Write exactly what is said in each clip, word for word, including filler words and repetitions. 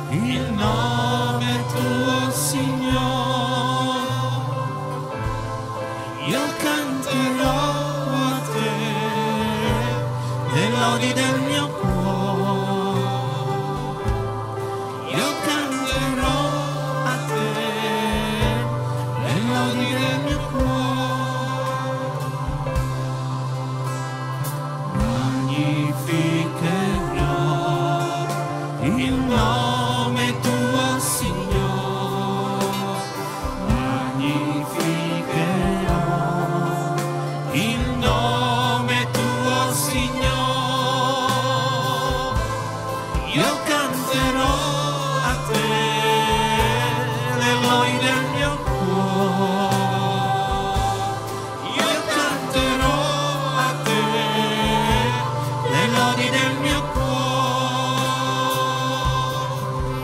il nome tuo, Signore. Io canterò a te le lodi del mio cuore. Io canterò a te le lodi del mio cuore. Magnificherò il nome tuo, Signore. Magnificherò il nome tuo, Signore. Io canterò a te le lodi del mio cuore. Io canterò a te le lodi del mio cuore.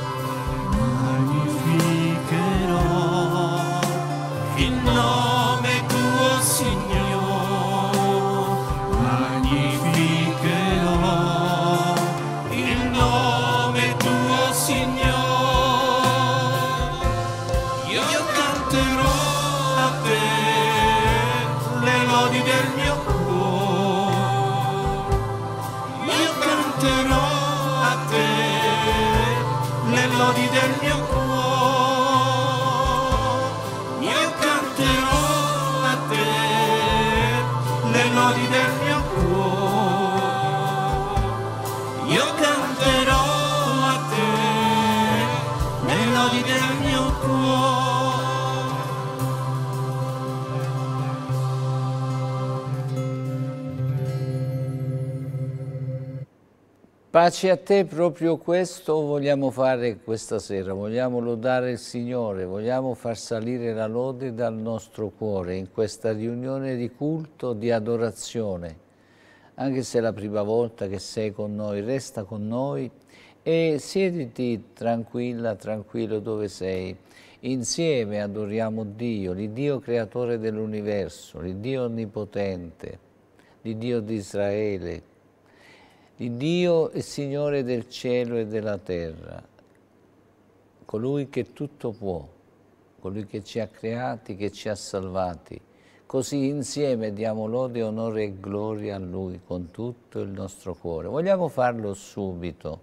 Magnificherò il nome tuo, Signore. Magnificherò il nome tuo, Signore. Io canterò a te le lodi del mio cuore. Io canterò a te le lodi del mio cuore. Io canterò a te le lodi del mio cuore. Io canterò a te le lodi del mio cuore. Pace a te, proprio questo vogliamo fare questa sera, vogliamo lodare il Signore, vogliamo far salire la lode dal nostro cuore in questa riunione di culto, di adorazione. Anche se è la prima volta che sei con noi, resta con noi e siediti tranquilla, tranquillo dove sei. Insieme adoriamo Dio, l'Iddio creatore dell'universo, l'Iddio onnipotente, l'Iddio di Israele, di Dio e Signore del cielo e della terra, colui che tutto può, colui che ci ha creati, che ci ha salvati. Così insieme diamo lode, onore e gloria a Lui con tutto il nostro cuore. Vogliamo farlo subito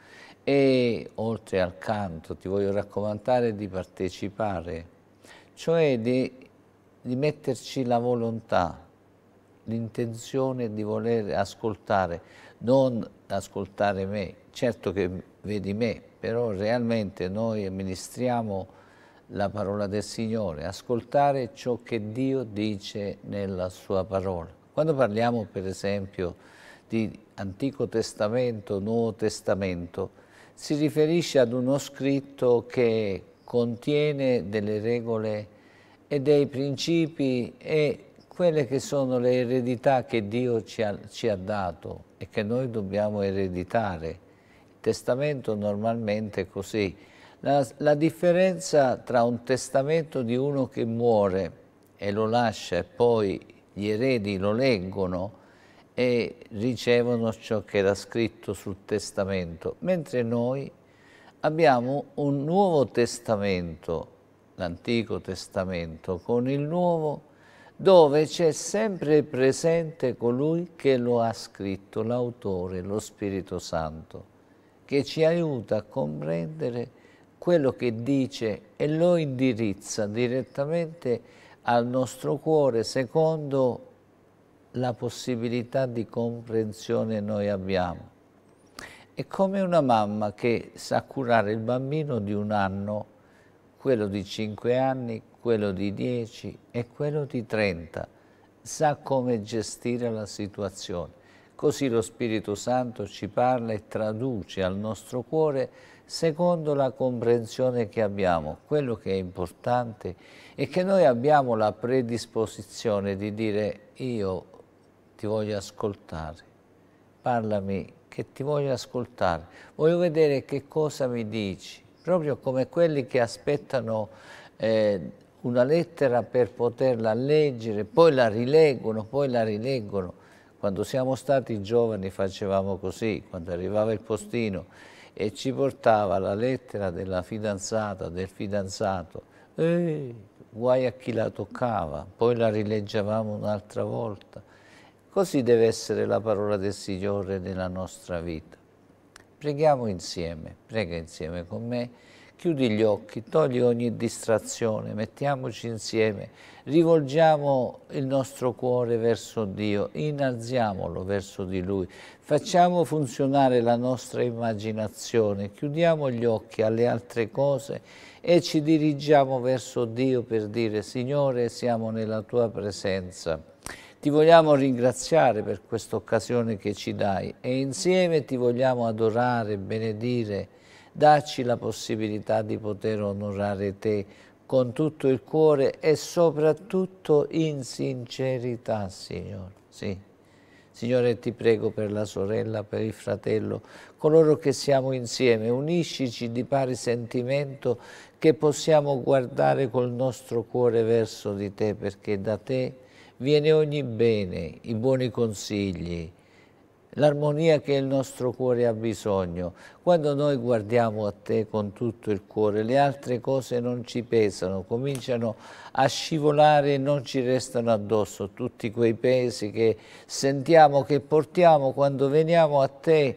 e oltre al canto ti voglio raccomandare di partecipare, cioè di, di metterci la volontà, l'intenzione di voler ascoltare, non ascoltare me, certo che vedi me, però realmente noi amministriamo la parola del Signore, ascoltare ciò che Dio dice nella sua parola. Quando parliamo per esempio di Antico Testamento, Nuovo Testamento, si riferisce ad uno scritto che contiene delle regole e dei principi e quelle che sono le eredità che Dio ci ha, ci ha dato e che noi dobbiamo ereditare. Il testamento normalmente è così. La, la differenza tra un testamento di uno che muore e lo lascia e poi gli eredi lo leggono e ricevono ciò che era scritto sul testamento, mentre noi abbiamo un nuovo testamento, l'Antico Testamento, con il Nuovo, dove c'è sempre presente colui che lo ha scritto, l'autore, lo Spirito Santo, che ci aiuta a comprendere quello che dice e lo indirizza direttamente al nostro cuore secondo la possibilità di comprensione noi abbiamo. È come una mamma che sa curare il bambino di un anno, quello di cinque anni, quello di dieci e quello di trenta, sa come gestire la situazione. Così lo Spirito Santo ci parla e traduce al nostro cuore secondo la comprensione che abbiamo. Quello che è importante è che noi abbiamo la predisposizione di dire io ti voglio ascoltare, parlami che ti voglio ascoltare, voglio vedere che cosa mi dici, proprio come quelli che aspettano eh, una lettera per poterla leggere, poi la rileggono, poi la rileggono. Quando siamo stati giovani facevamo così, quando arrivava il postino e ci portava la lettera della fidanzata, del fidanzato, e guai a chi la toccava, poi la rileggevamo un'altra volta. Così deve essere la parola del Signore nella nostra vita. Preghiamo insieme, prega insieme con me, chiudi gli occhi, togli ogni distrazione, mettiamoci insieme, rivolgiamo il nostro cuore verso Dio, innalziamolo verso di Lui, facciamo funzionare la nostra immaginazione, chiudiamo gli occhi alle altre cose e ci dirigiamo verso Dio per dire: Signore, siamo nella Tua presenza. Ti vogliamo ringraziare per questa occasione che ci dai e insieme ti vogliamo adorare, benedire, dacci la possibilità di poter onorare Te con tutto il cuore e soprattutto in sincerità, Signore. Sì. Signore, ti prego per la sorella, per il fratello, coloro che siamo insieme, uniscici di pari sentimento che possiamo guardare col nostro cuore verso di Te, perché da Te viene ogni bene, i buoni consigli, l'armonia che il nostro cuore ha bisogno. Quando noi guardiamo a Te con tutto il cuore, le altre cose non ci pesano, cominciano a scivolare e non ci restano addosso tutti quei pesi che sentiamo, che portiamo quando veniamo a Te.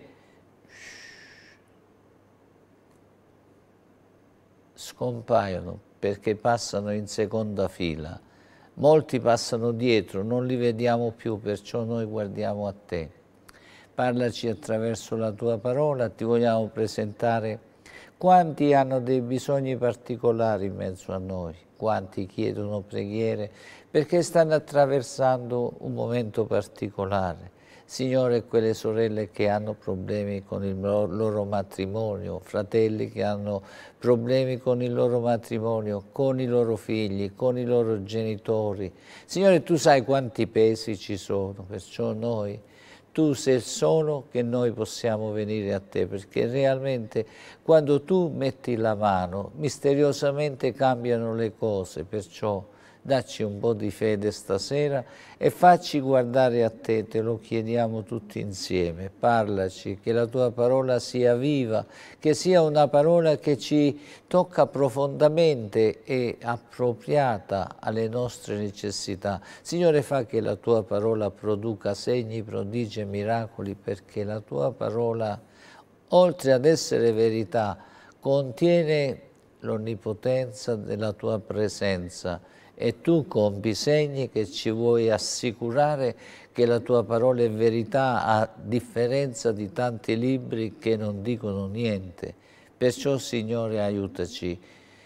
Scompaiono perché passano in seconda fila. Molti passano dietro, non li vediamo più, perciò noi guardiamo a Te. Parlaci attraverso la Tua parola, ti vogliamo presentare quanti hanno dei bisogni particolari in mezzo a noi, quanti chiedono preghiere perché stanno attraversando un momento particolare. Signore, quelle sorelle che hanno problemi con il loro matrimonio, fratelli che hanno problemi con il loro matrimonio, con i loro figli, con i loro genitori. Signore, Tu sai quanti pesi ci sono, perciò noi, Tu sei il sono che noi possiamo venire a Te, perché realmente quando Tu metti la mano, misteriosamente cambiano le cose, perciò dacci un po' di fede stasera e facci guardare a Te, te lo chiediamo tutti insieme. Parlaci, che la Tua parola sia viva, che sia una parola che ci tocca profondamente e appropriata alle nostre necessità. Signore, fa che la Tua parola produca segni, prodigi e miracoli, perché la Tua parola, oltre ad essere verità, contiene l'onnipotenza della Tua presenza, e Tu compi segni che ci vuoi assicurare che la Tua parola è verità, a differenza di tanti libri che non dicono niente. Perciò, Signore, aiutaci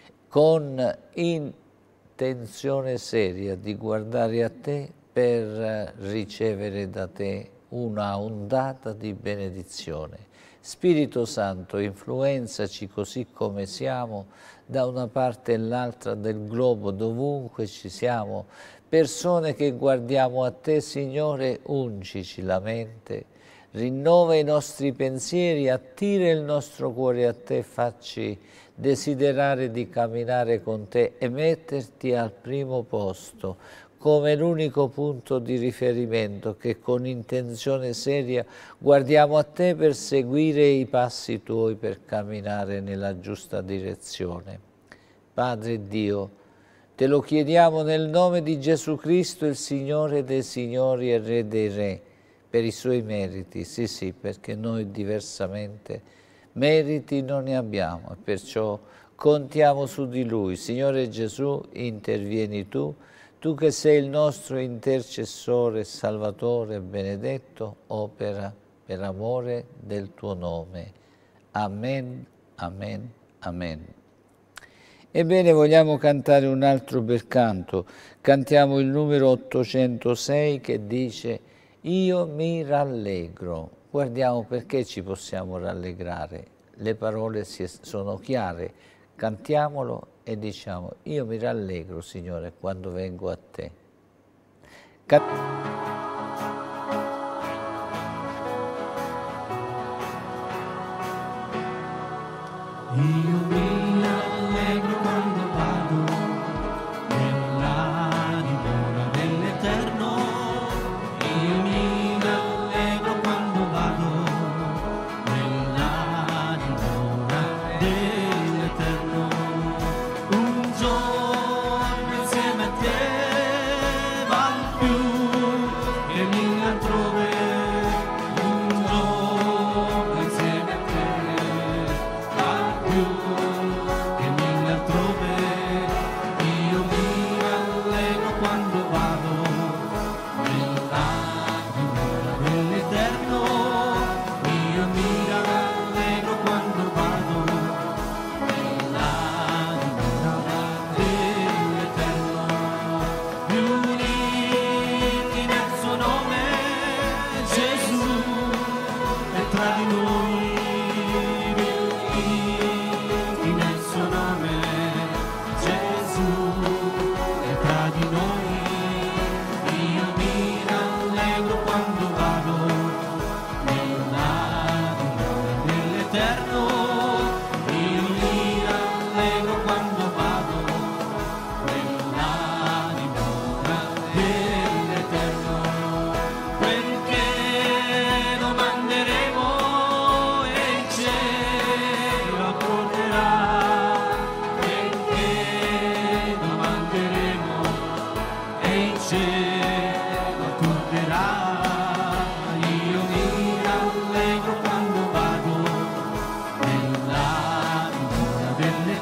con intenzione seria di guardare a Te per ricevere da Te una ondata di benedizione. Spirito Santo, influenzaci così come siamo, da una parte e l'altra del globo, dovunque ci siamo, persone che guardiamo a Te, Signore, uncici la mente, rinnova i nostri pensieri, attira il nostro cuore a Te, facci desiderare di camminare con Te e metterti al primo posto, come l'unico punto di riferimento, che con intenzione seria guardiamo a Te per seguire i passi Tuoi, per camminare nella giusta direzione. Padre Dio, Te lo chiediamo nel nome di Gesù Cristo, il Signore dei Signori e Re dei Re, per i Suoi meriti, sì sì, perché noi diversamente meriti non ne abbiamo, e perciò contiamo su di Lui. Signore Gesù, intervieni Tu, Tu che sei il nostro intercessore, Salvatore, benedetto, opera per amore del Tuo nome. Amen, amen, amen. Ebbene, vogliamo cantare un altro bel canto. Cantiamo il numero ottocentosei che dice: Io mi rallegro. Guardiamo perché ci possiamo rallegrare. Le parole sono chiare. Cantiamolo e diciamo: io mi rallegro, Signore, quando vengo a Te. Can- Io mi rallegro quando vado nella dimora dell'Eterno. Io mi rallegro quando vado nella dimora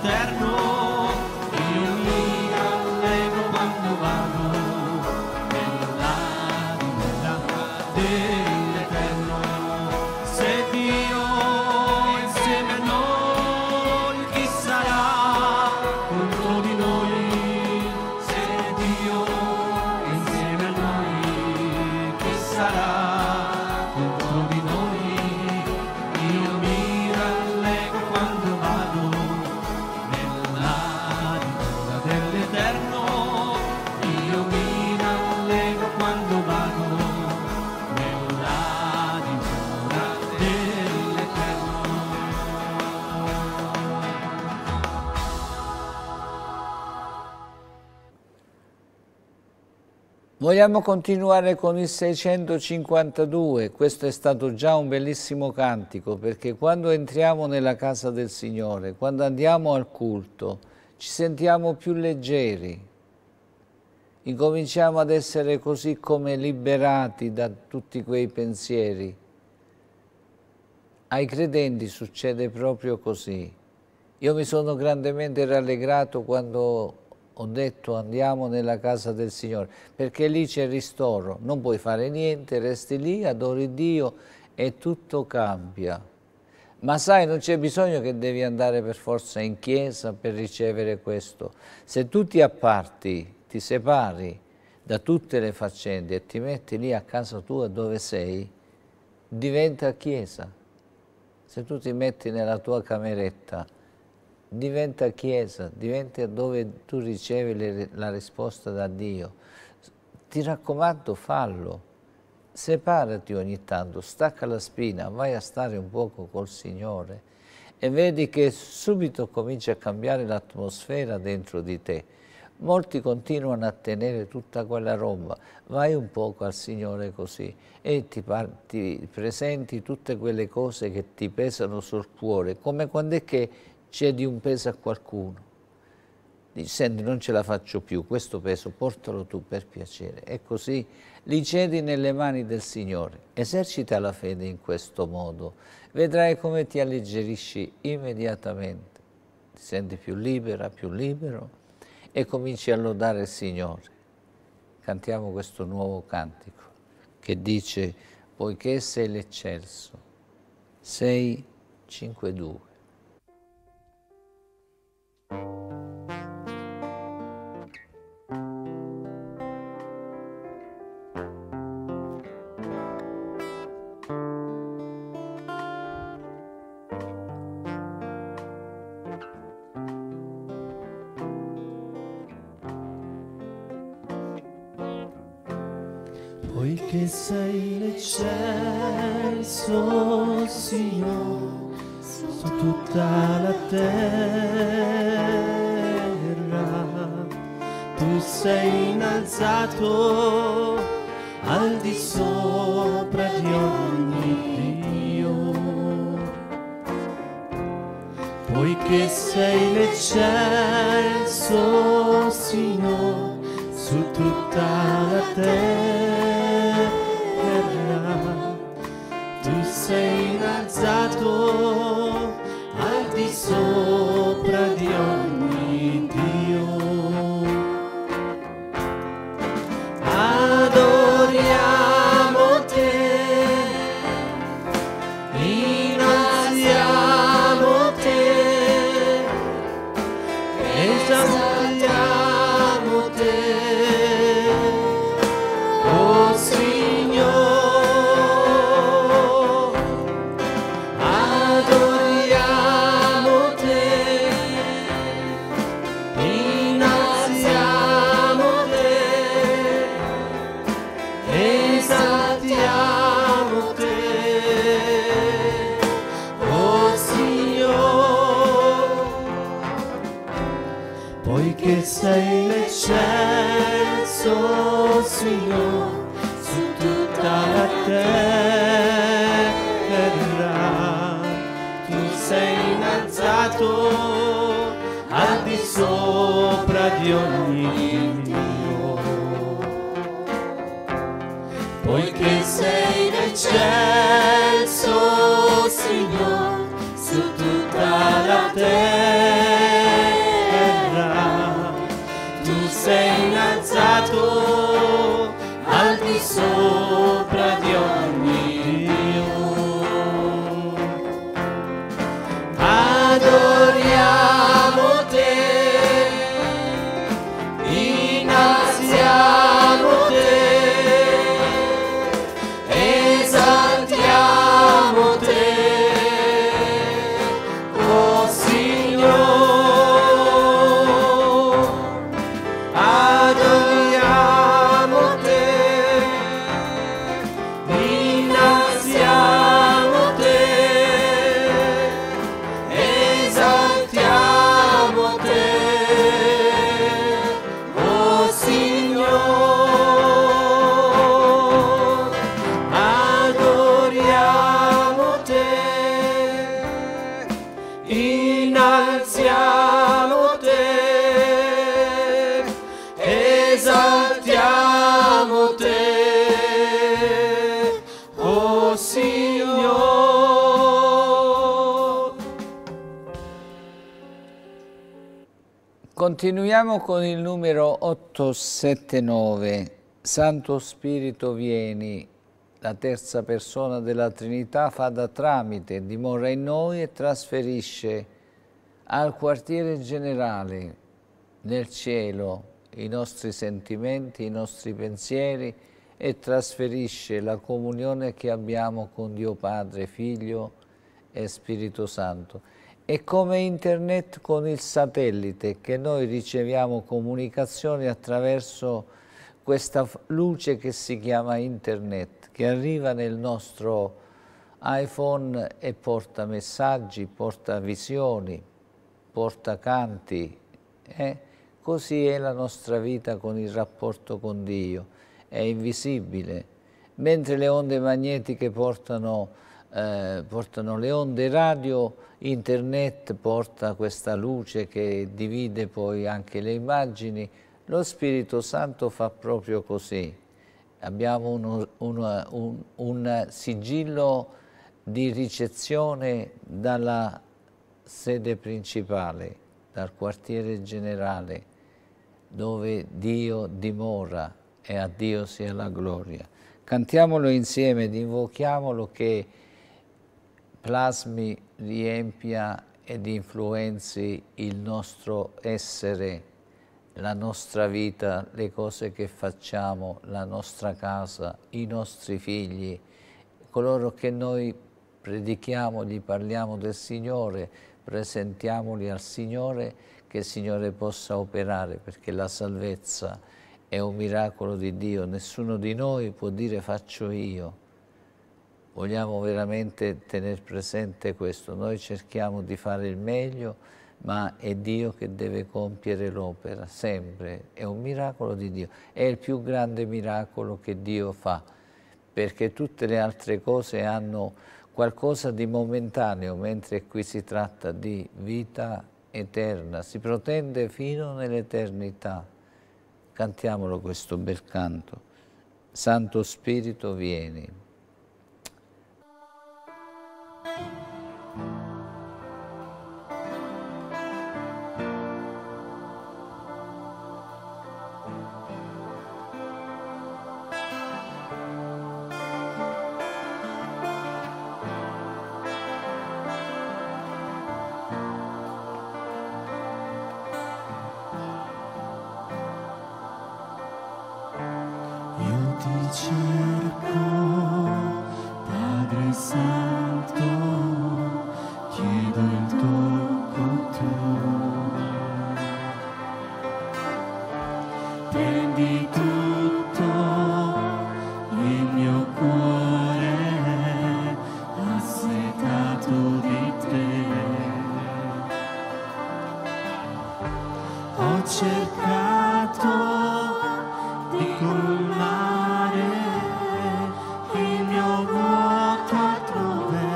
dell'Eterno, io mi rallegro quando vado nella dimora dell'Eterno. Se Dio è insieme a noi, chi sarà contro di noi? Se Dio è insieme a noi, chi sarà contro di noi? Io mi rallegro quando vado nella dimora dell'Eterno, io mi rallegro quando vado nella dimora dell'Eterno. Vogliamo continuare con il seicentocinquantadue. Questo è stato già un bellissimo cantico, perché quando entriamo nella casa del Signore, quando andiamo al culto, ci sentiamo più leggeri, incominciamo ad essere così come liberati da tutti quei pensieri. Ai credenti succede proprio così. Io mi sono grandemente rallegrato quando ho detto andiamo nella casa del Signore, perché lì c'è ristoro, non puoi fare niente, resti lì, adori Dio e tutto cambia. Ma sai, non c'è bisogno che devi andare per forza in chiesa per ricevere questo. Se tu ti apparti, ti separi da tutte le faccende e ti metti lì a casa tua dove sei, diventa chiesa. Se tu ti metti nella tua cameretta, diventa chiesa, diventa dove tu ricevi le, la risposta da Dio. Ti raccomando, fallo. Separati ogni tanto, stacca la spina, vai a stare un poco col Signore e vedi che subito comincia a cambiare l'atmosfera dentro di te. Molti continuano a tenere tutta quella roba, vai un poco al Signore così e ti, ti presenti tutte quelle cose che ti pesano sul cuore, come quando è che cedi un peso a qualcuno. Dici, senti, non ce la faccio più, questo peso portalo tu per piacere. E così li cedi nelle mani del Signore. Esercita la fede in questo modo. Vedrai come ti alleggerisci immediatamente. Ti senti più libera, più libero e cominci a lodare il Signore. Cantiamo questo nuovo cantico che dice, poiché sei l'eccelso, sei, cinque, due. Poiché sei l'eccelso, Signore, su tutta la terra, tu sei innalzato al di sopra di ogni Dio. Poiché sei l'eccelso, Signore, su tutta la terra, tu sei innalzato al di sopra di ogni Dio. Adoriamo te, innalziamo te, esaltiamo te, oh Signore. Poiché sei l'eccelso, Signore, su tutta la terra, tu sei innalzato al di sopra di ogni Dio. Poiché sei l'eccelso, Signore, su tutta la terra, Continuiamo con il numero ottocentosettantanove. Santo Spirito vieni, la terza persona della Trinità fa da tramite, dimora in noi e trasferisce al quartiere generale nel cielo i nostri sentimenti, i nostri pensieri e trasferisce la comunione che abbiamo con Dio Padre, Figlio e Spirito Santo. È come internet con il satellite, che noi riceviamo comunicazioni attraverso questa luce che si chiama internet, che arriva nel nostro iPhone e porta messaggi, porta visioni, porta canti. Eh? Così è la nostra vita con il rapporto con Dio, è invisibile. Mentre le onde magnetiche portano, eh, portano le onde radio, internet porta questa luce che divide poi anche le immagini. Lo Spirito Santo fa proprio così. Abbiamo uno, uno, un, un sigillo di ricezione dalla sede principale, dal quartiere generale, dove Dio dimora, e a Dio sia la gloria. Cantiamolo insieme ed invochiamolo che plasmi, riempia ed influenzi il nostro essere, la nostra vita, le cose che facciamo, la nostra casa, i nostri figli, coloro che noi predichiamo, gli parliamo del Signore, presentiamoli al Signore, che il Signore possa operare, perché la salvezza è un miracolo di Dio, nessuno di noi può dire faccio io. Vogliamo veramente tenere presente questo, noi cerchiamo di fare il meglio, ma è Dio che deve compiere l'opera, sempre, è un miracolo di Dio, è il più grande miracolo che Dio fa, perché tutte le altre cose hanno qualcosa di momentaneo, mentre qui si tratta di vita eterna, si protende fino nell'eternità. Cantiamolo questo bel canto. Santo Spirito vieni. Cerco, Padre Santo, chiedo il tocco tuo. Prendi tutto il mio cuore, assetato di te. Ho cercato di colmare il mio vuoto altrove,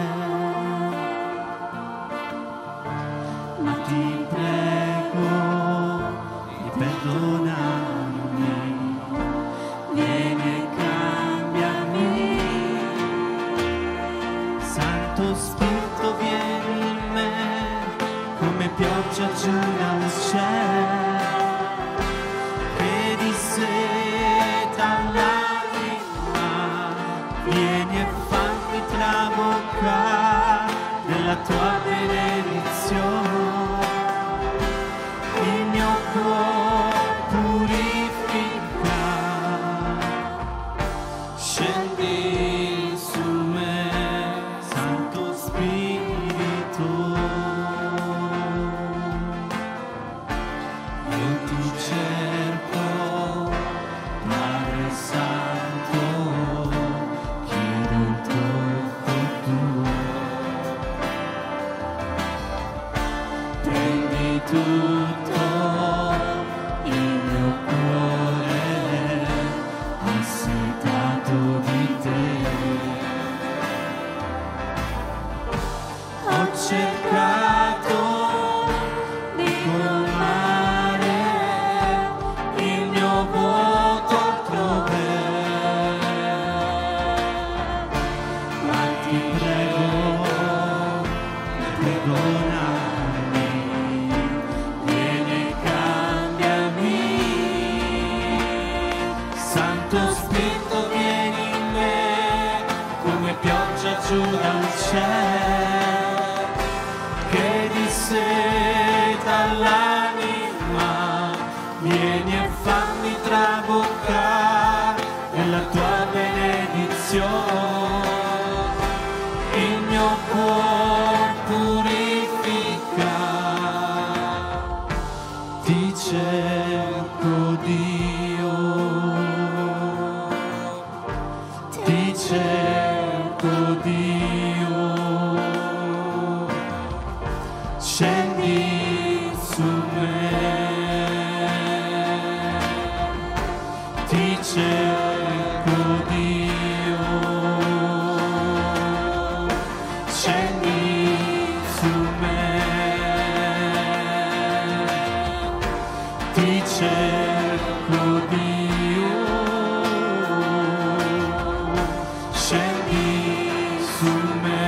ma ti prego di perdonarmi, vieni e cambiami. Santo Spirito vieni in me, come pioggia giù dal cielo, che di seta l'anima, vieni e fammi traboccare della tua benedizione. Il mio cuore purifica, scendi su me, Santo Spirito. Io ti cerco, Padre Santo, chiedo il tocco tuo. Prendi tutto il mio cuore, assetato di te. Ho cercato di colmare il mio vuoto altrove, ma ti prego di perdonarmi, ti cerco Dio, ti cerco Dio, scendi su me, ti cerco Dio, scendi su me, ti cerco Dio, scendi su me,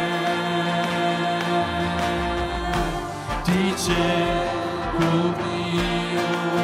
ti cerco Dio,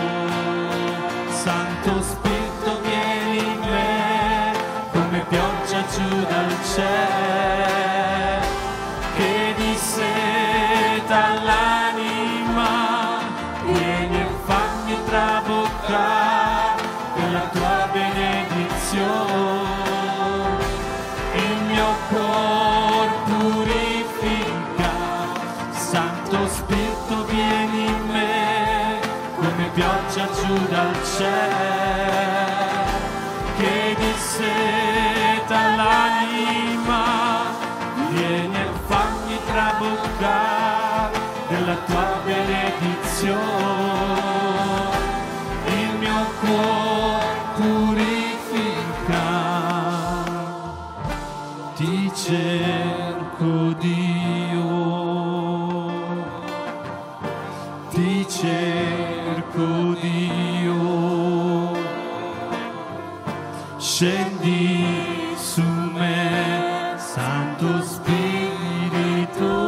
Santo Spirito vieni in me, come pioggia giù dal cielo, che disseta l'anima, vieni e fammi traboccare della tua benedizione, il mio cuore purifica, Santo Spirito vieni in me, come pioggia giù dal cielo, che disseta l'anima, vieni e fammi traboccare della tua benedizione, il mio cuore purifica, ti cerco Dio, ti cerco Dio, scendi su me, Santo Spirito.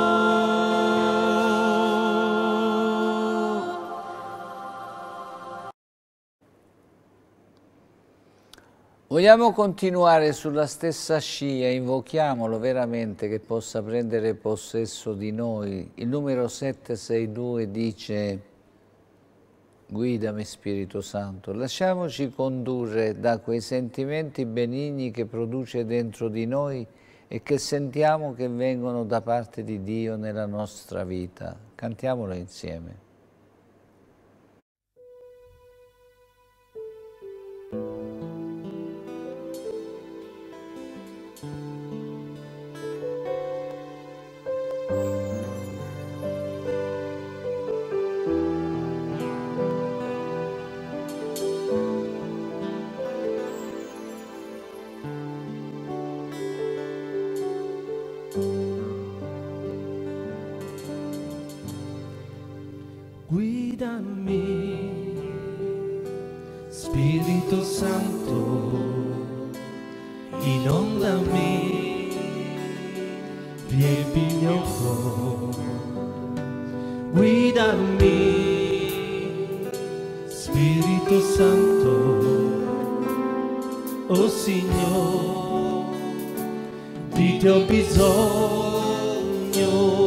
Vogliamo continuare sulla stessa scia, invochiamolo veramente che possa prendere possesso di noi. Il numero sette sei due dice: guidami Spirito Santo, lasciamoci condurre da quei sentimenti benigni che produce dentro di noi e che sentiamo che vengono da parte di Dio nella nostra vita. Cantiamolo insieme. Guidami, Spirito Santo, inondami, riempi il mio cuore. Guidami, Spirito Santo, oh Signore, di te ho bisogno.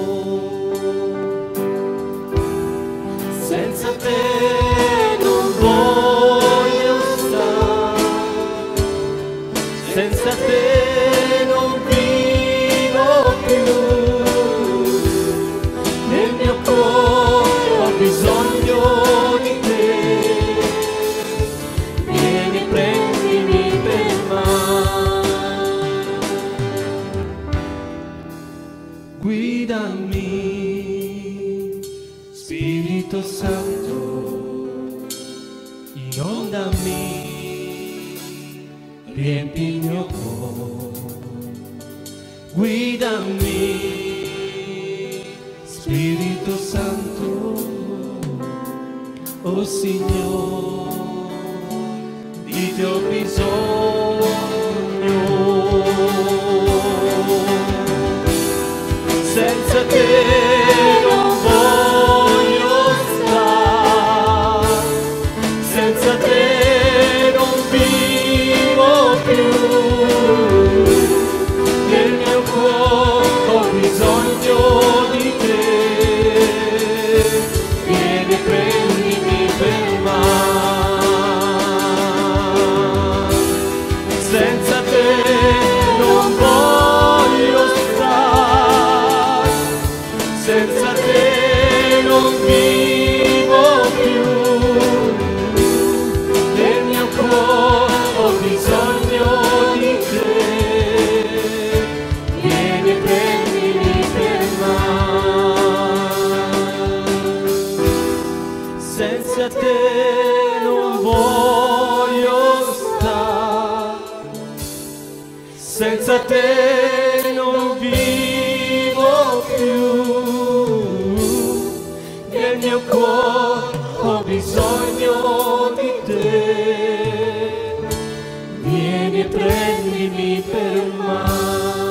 Senza te non voglio stare, senza te non vivo più, nel mio cuore ho bisogno di te, vieni e prendimi per mano, guidami. Spirito Santo, inondami, riempi il mio cuore. Guidami, Spirito Santo, oh Signore, di te ho bisogno. Senza te non voglio stare, senza te non vivo più, nel mio cuore ho bisogno di te, vieni e prendimi per mano, senza te non voglio stare, senza te non vivo più, nel mio cuore ho bisogno di te, vieni e prendimi per mano.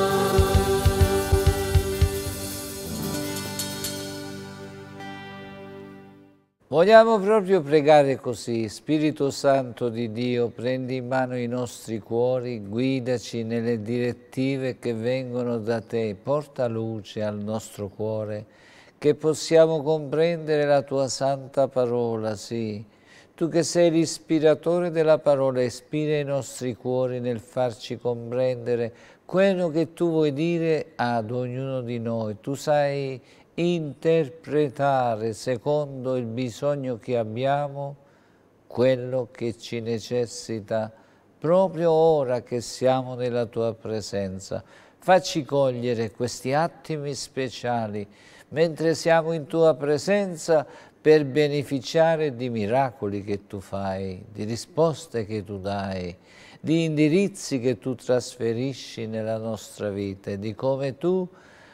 Vogliamo proprio pregare così: Spirito Santo di Dio, prendi in mano i nostri cuori, guidaci nelle direttive che vengono da te, porta luce al nostro cuore, che possiamo comprendere la tua santa parola, sì. Tu che sei l'ispiratore della parola, ispira i nostri cuori nel farci comprendere quello che tu vuoi dire ad ognuno di noi. Tu sai interpretare secondo il bisogno che abbiamo quello che ci necessita proprio ora che siamo nella tua presenza. Facci cogliere questi attimi speciali mentre siamo in tua presenza per beneficiare di miracoli che tu fai, di risposte che tu dai, di indirizzi che tu trasferisci nella nostra vita e di come tu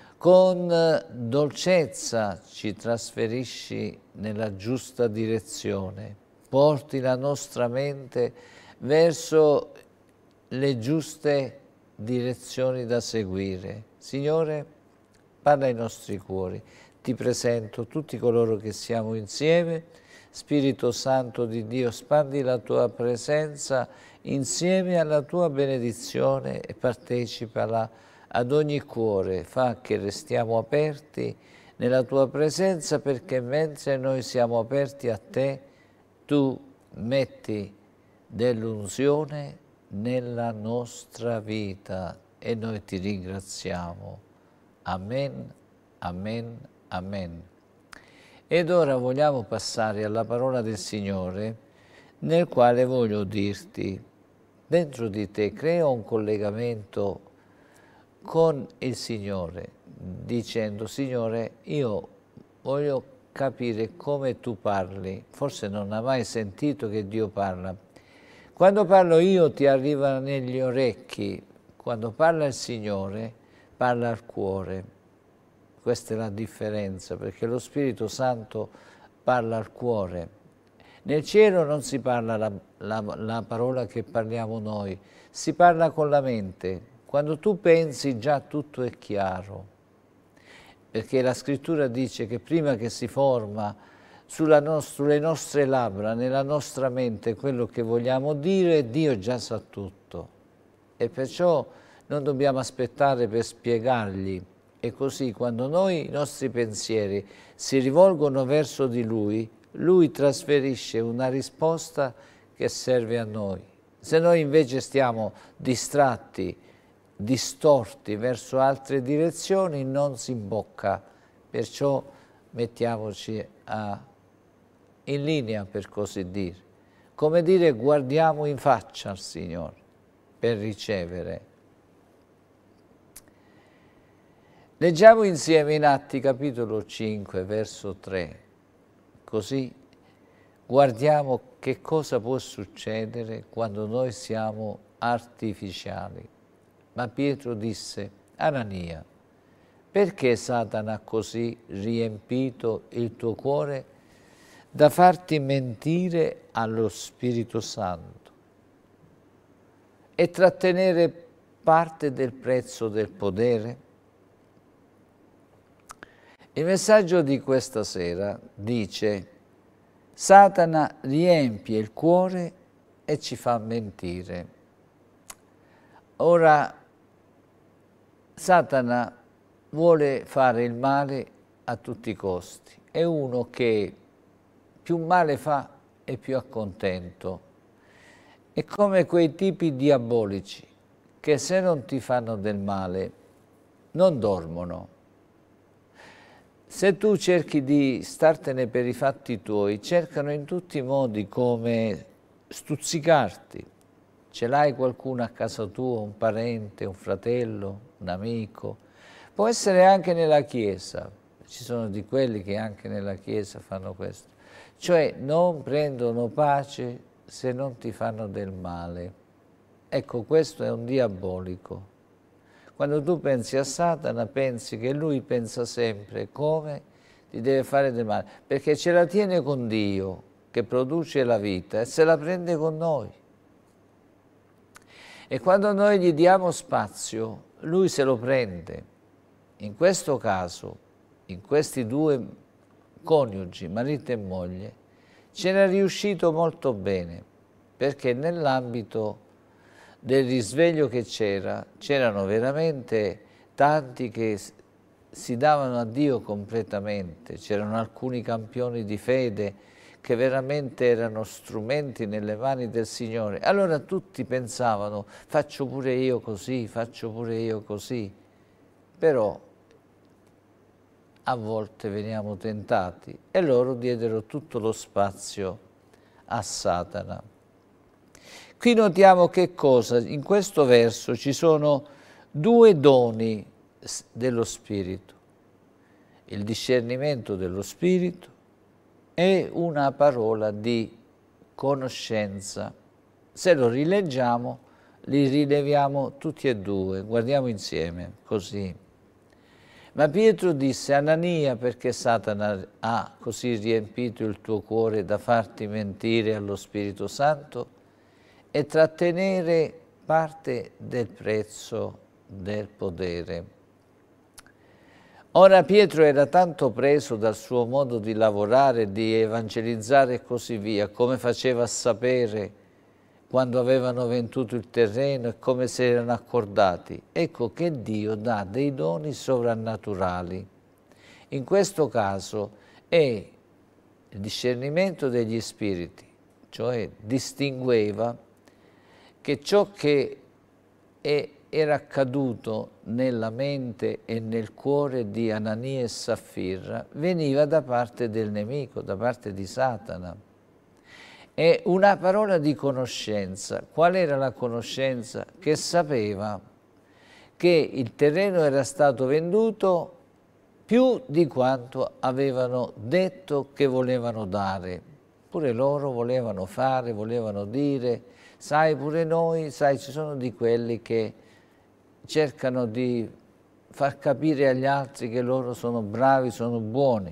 con dolcezza ci trasferisci nella giusta direzione, porti la nostra mente verso le giuste direzioni da seguire. Signore, parla ai nostri cuori, ti presento tutti coloro che siamo insieme. Spirito Santo di Dio, spandi la tua presenza insieme alla tua benedizione e partecipala ad ogni cuore, fa che restiamo aperti nella tua presenza, perché mentre noi siamo aperti a te, tu metti dell'unzione nella nostra vita e noi ti ringraziamo. Amen, amen, amen. Ed ora vogliamo passare alla parola del Signore, nel quale voglio dirti, dentro di te crea un collegamento con il Signore, dicendo: Signore, io voglio capire come tu parli. Forse non hai mai sentito che Dio parla. Quando parlo io ti arriva negli orecchi, quando parla il Signore parla al cuore. Questa è la differenza, perché lo Spirito Santo parla al cuore. Nel cielo non si parla la, la, la parola che parliamo noi, si parla con la mente. Quando tu pensi già tutto è chiaro, perché la Scrittura dice che prima che si forma sulla no- sulle nostre labbra, nella nostra mente, quello che vogliamo dire, Dio già sa tutto. E perciò non dobbiamo aspettare per spiegargli. E così quando noi, i nostri pensieri, si rivolgono verso di Lui, Lui trasferisce una risposta che serve a noi. Se noi invece stiamo distratti, distorti verso altre direzioni, non si imbocca. Perciò mettiamoci a, in linea, per così dire. Come dire, guardiamo in faccia al Signore per ricevere. Leggiamo insieme in Atti capitolo cinque, verso tre. Così guardiamo che cosa può succedere quando noi siamo artificiali. Ma Pietro disse: Anania, perché Satana ha così riempito il tuo cuore da farti mentire allo Spirito Santo e trattenere parte del prezzo del potere? Il messaggio di questa sera dice: Satana riempie il cuore e ci fa mentire. Ora, Satana vuole fare il male a tutti i costi. È uno che più male fa e più accontento. È come quei tipi diabolici che se non ti fanno del male non dormono. Se tu cerchi di startene per i fatti tuoi, cercano in tutti i modi come stuzzicarti. Ce l'hai qualcuno a casa tua, un parente, un fratello, un amico? Può essere anche nella Chiesa. Ci sono di quelli che anche nella Chiesa fanno questo. Cioè non prendono pace se non ti fanno del male. Ecco, questo è un diabolico. Quando tu pensi a Satana, pensi che lui pensa sempre come ti deve fare del male, perché ce la tiene con Dio, che produce la vita, e se la prende con noi. E quando noi gli diamo spazio, lui se lo prende. In questo caso, in questi due coniugi, marito e moglie, c'era riuscito molto bene, perché nell'ambito del risveglio che c'era, c'erano veramente tanti che si davano a Dio completamente, c'erano alcuni campioni di fede che veramente erano strumenti nelle mani del Signore. Allora tutti pensavano, faccio pure io così, faccio pure io così, però a volte veniamo tentati e loro diedero tutto lo spazio a Satana. Qui notiamo che cosa? In questo verso ci sono due doni dello Spirito, il discernimento dello Spirito e una parola di conoscenza. Se lo rileggiamo, li rileviamo tutti e due, guardiamo insieme, così. Ma Pietro disse, Anania, perché Satana ha così riempito il tuo cuore da farti mentire allo Spirito Santo e trattenere parte del prezzo del potere. Ora Pietro era tanto preso dal suo modo di lavorare, di evangelizzare e così via, come faceva a sapere quando avevano venduto il terreno e come si erano accordati. Ecco che Dio dà dei doni sovrannaturali. In questo caso è il discernimento degli spiriti, cioè distingueva che ciò che è, era accaduto nella mente e nel cuore di Anania e Saffira veniva da parte del nemico, da parte di Satana. È una parola di conoscenza. Qual era la conoscenza? Che sapeva che il terreno era stato venduto più di quanto avevano detto che volevano dare. Pure loro volevano fare, volevano dire, sai pure noi, sai ci sono di quelli che cercano di far capire agli altri che loro sono bravi, sono buoni.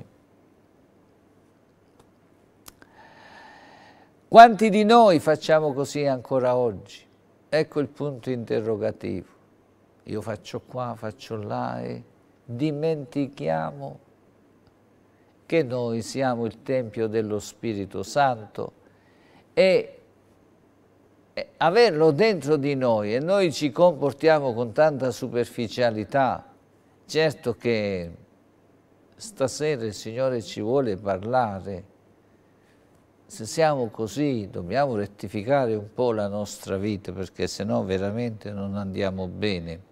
Quanti di noi facciamo così ancora oggi? Ecco il punto interrogativo. Io faccio qua, faccio là e dimentichiamo che noi siamo il Tempio dello Spirito Santo e averlo dentro di noi e noi ci comportiamo con tanta superficialità. Certo che stasera il Signore ci vuole parlare. Se siamo così dobbiamo rettificare un po' la nostra vita, perché sennò veramente non andiamo bene.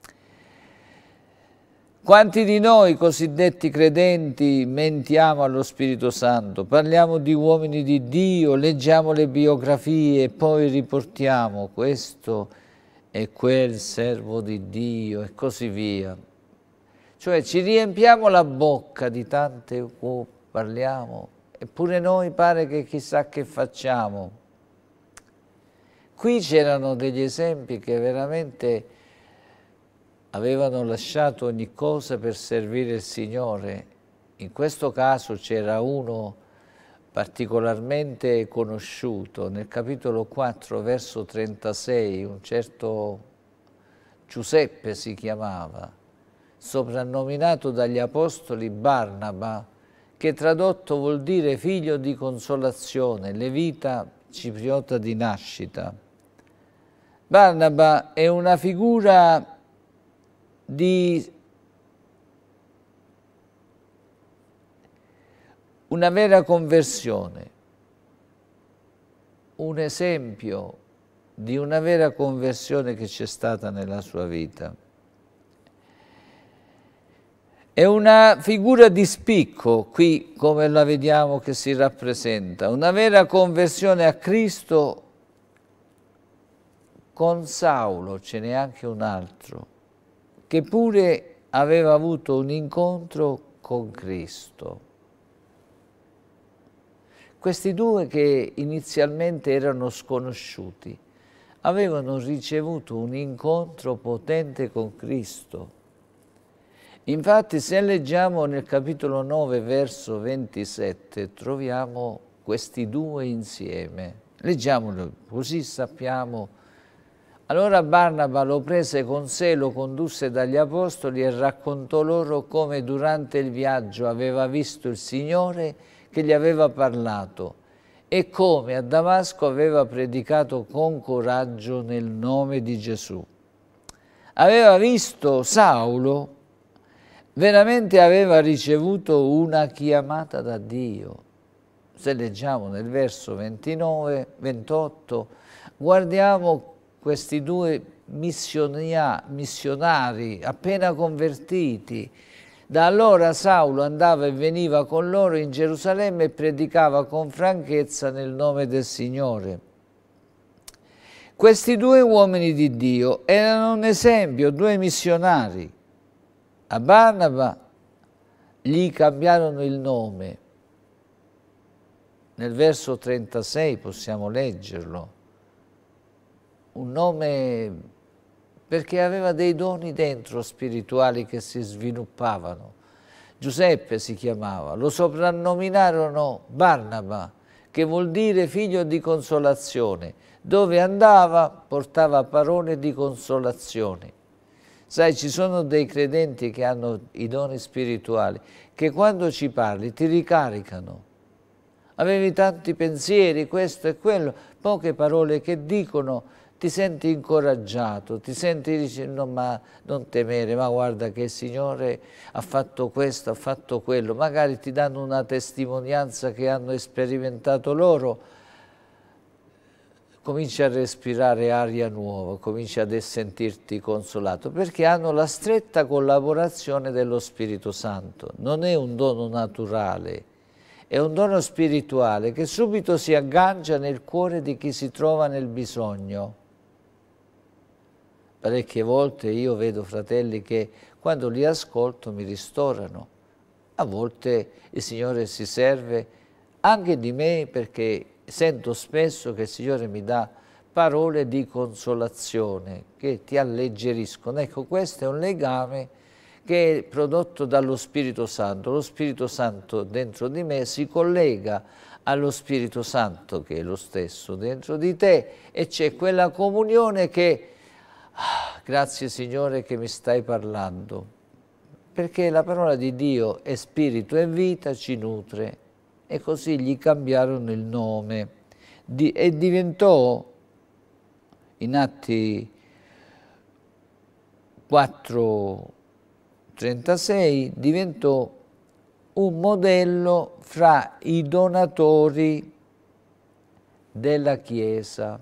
Quanti di noi cosiddetti credenti mentiamo allo Spirito Santo, parliamo di uomini di Dio, leggiamo le biografie e poi riportiamo questo e quel servo di Dio e così via. Cioè ci riempiamo la bocca di tante cose, parliamo, eppure noi pare che chissà che facciamo. Qui c'erano degli esempi che veramente avevano lasciato ogni cosa per servire il Signore. In questo caso c'era uno particolarmente conosciuto, nel capitolo quattro, verso trentasei, un certo Giuseppe si chiamava, soprannominato dagli apostoli Barnaba, che tradotto vuol dire figlio di consolazione, levita cipriota di nascita. Barnaba è una figura di una vera conversione, un esempio di una vera conversione che c'è stata nella sua vita. È una figura di spicco, qui come la vediamo che si rappresenta, una vera conversione a Cristo. Con Saulo ce n'è anche un altro, che pure aveva avuto un incontro con Cristo. Questi due che inizialmente erano sconosciuti, avevano ricevuto un incontro potente con Cristo. Infatti, se leggiamo nel capitolo nove, verso ventisette, troviamo questi due insieme. Leggiamolo, così sappiamo. Allora Barnaba lo prese con sé, lo condusse dagli apostoli e raccontò loro come durante il viaggio aveva visto il Signore che gli aveva parlato e come a Damasco aveva predicato con coraggio nel nome di Gesù. Aveva visto Saulo, veramente aveva ricevuto una chiamata da Dio. Se leggiamo nel verso ventinove, ventotto, guardiamo questi due missionari appena convertiti. Da allora Saulo andava e veniva con loro in Gerusalemme e predicava con franchezza nel nome del Signore. Questi due uomini di Dio erano un esempio, due missionari. A Barnaba gli cambiarono il nome. Nel verso trentasei possiamo leggerlo. Un nome perché aveva dei doni dentro spirituali che si sviluppavano. Giuseppe si chiamava, lo soprannominarono Barnaba, che vuol dire figlio di consolazione. Dove andava portava parole di consolazione. Sai, ci sono dei credenti che hanno i doni spirituali che quando ci parli ti ricaricano. Avevi tanti pensieri, questo e quello, poche parole che dicono, ti senti incoraggiato, ti senti, dici, no, ma non temere, ma guarda che il Signore ha fatto questo, ha fatto quello. Magari ti danno una testimonianza che hanno sperimentato loro. Cominci a respirare aria nuova, cominci a sentirti consolato, perché hanno la stretta collaborazione dello Spirito Santo. Non è un dono naturale, è un dono spirituale che subito si aggancia nel cuore di chi si trova nel bisogno. Parecchie volte io vedo fratelli che quando li ascolto mi ristorano. A volte il Signore si serve anche di me perché sento spesso che il Signore mi dà parole di consolazione che ti alleggeriscono. Ecco, questo è un legame che è prodotto dallo Spirito Santo. Lo Spirito Santo dentro di me si collega allo Spirito Santo che è lo stesso dentro di te e c'è quella comunione che, ah, grazie Signore che mi stai parlando, perché la parola di Dio è spirito e vita, ci nutre. E così gli cambiarono il nome di, e diventò, in Atti quattro trentasei, diventò un modello fra i donatori della Chiesa.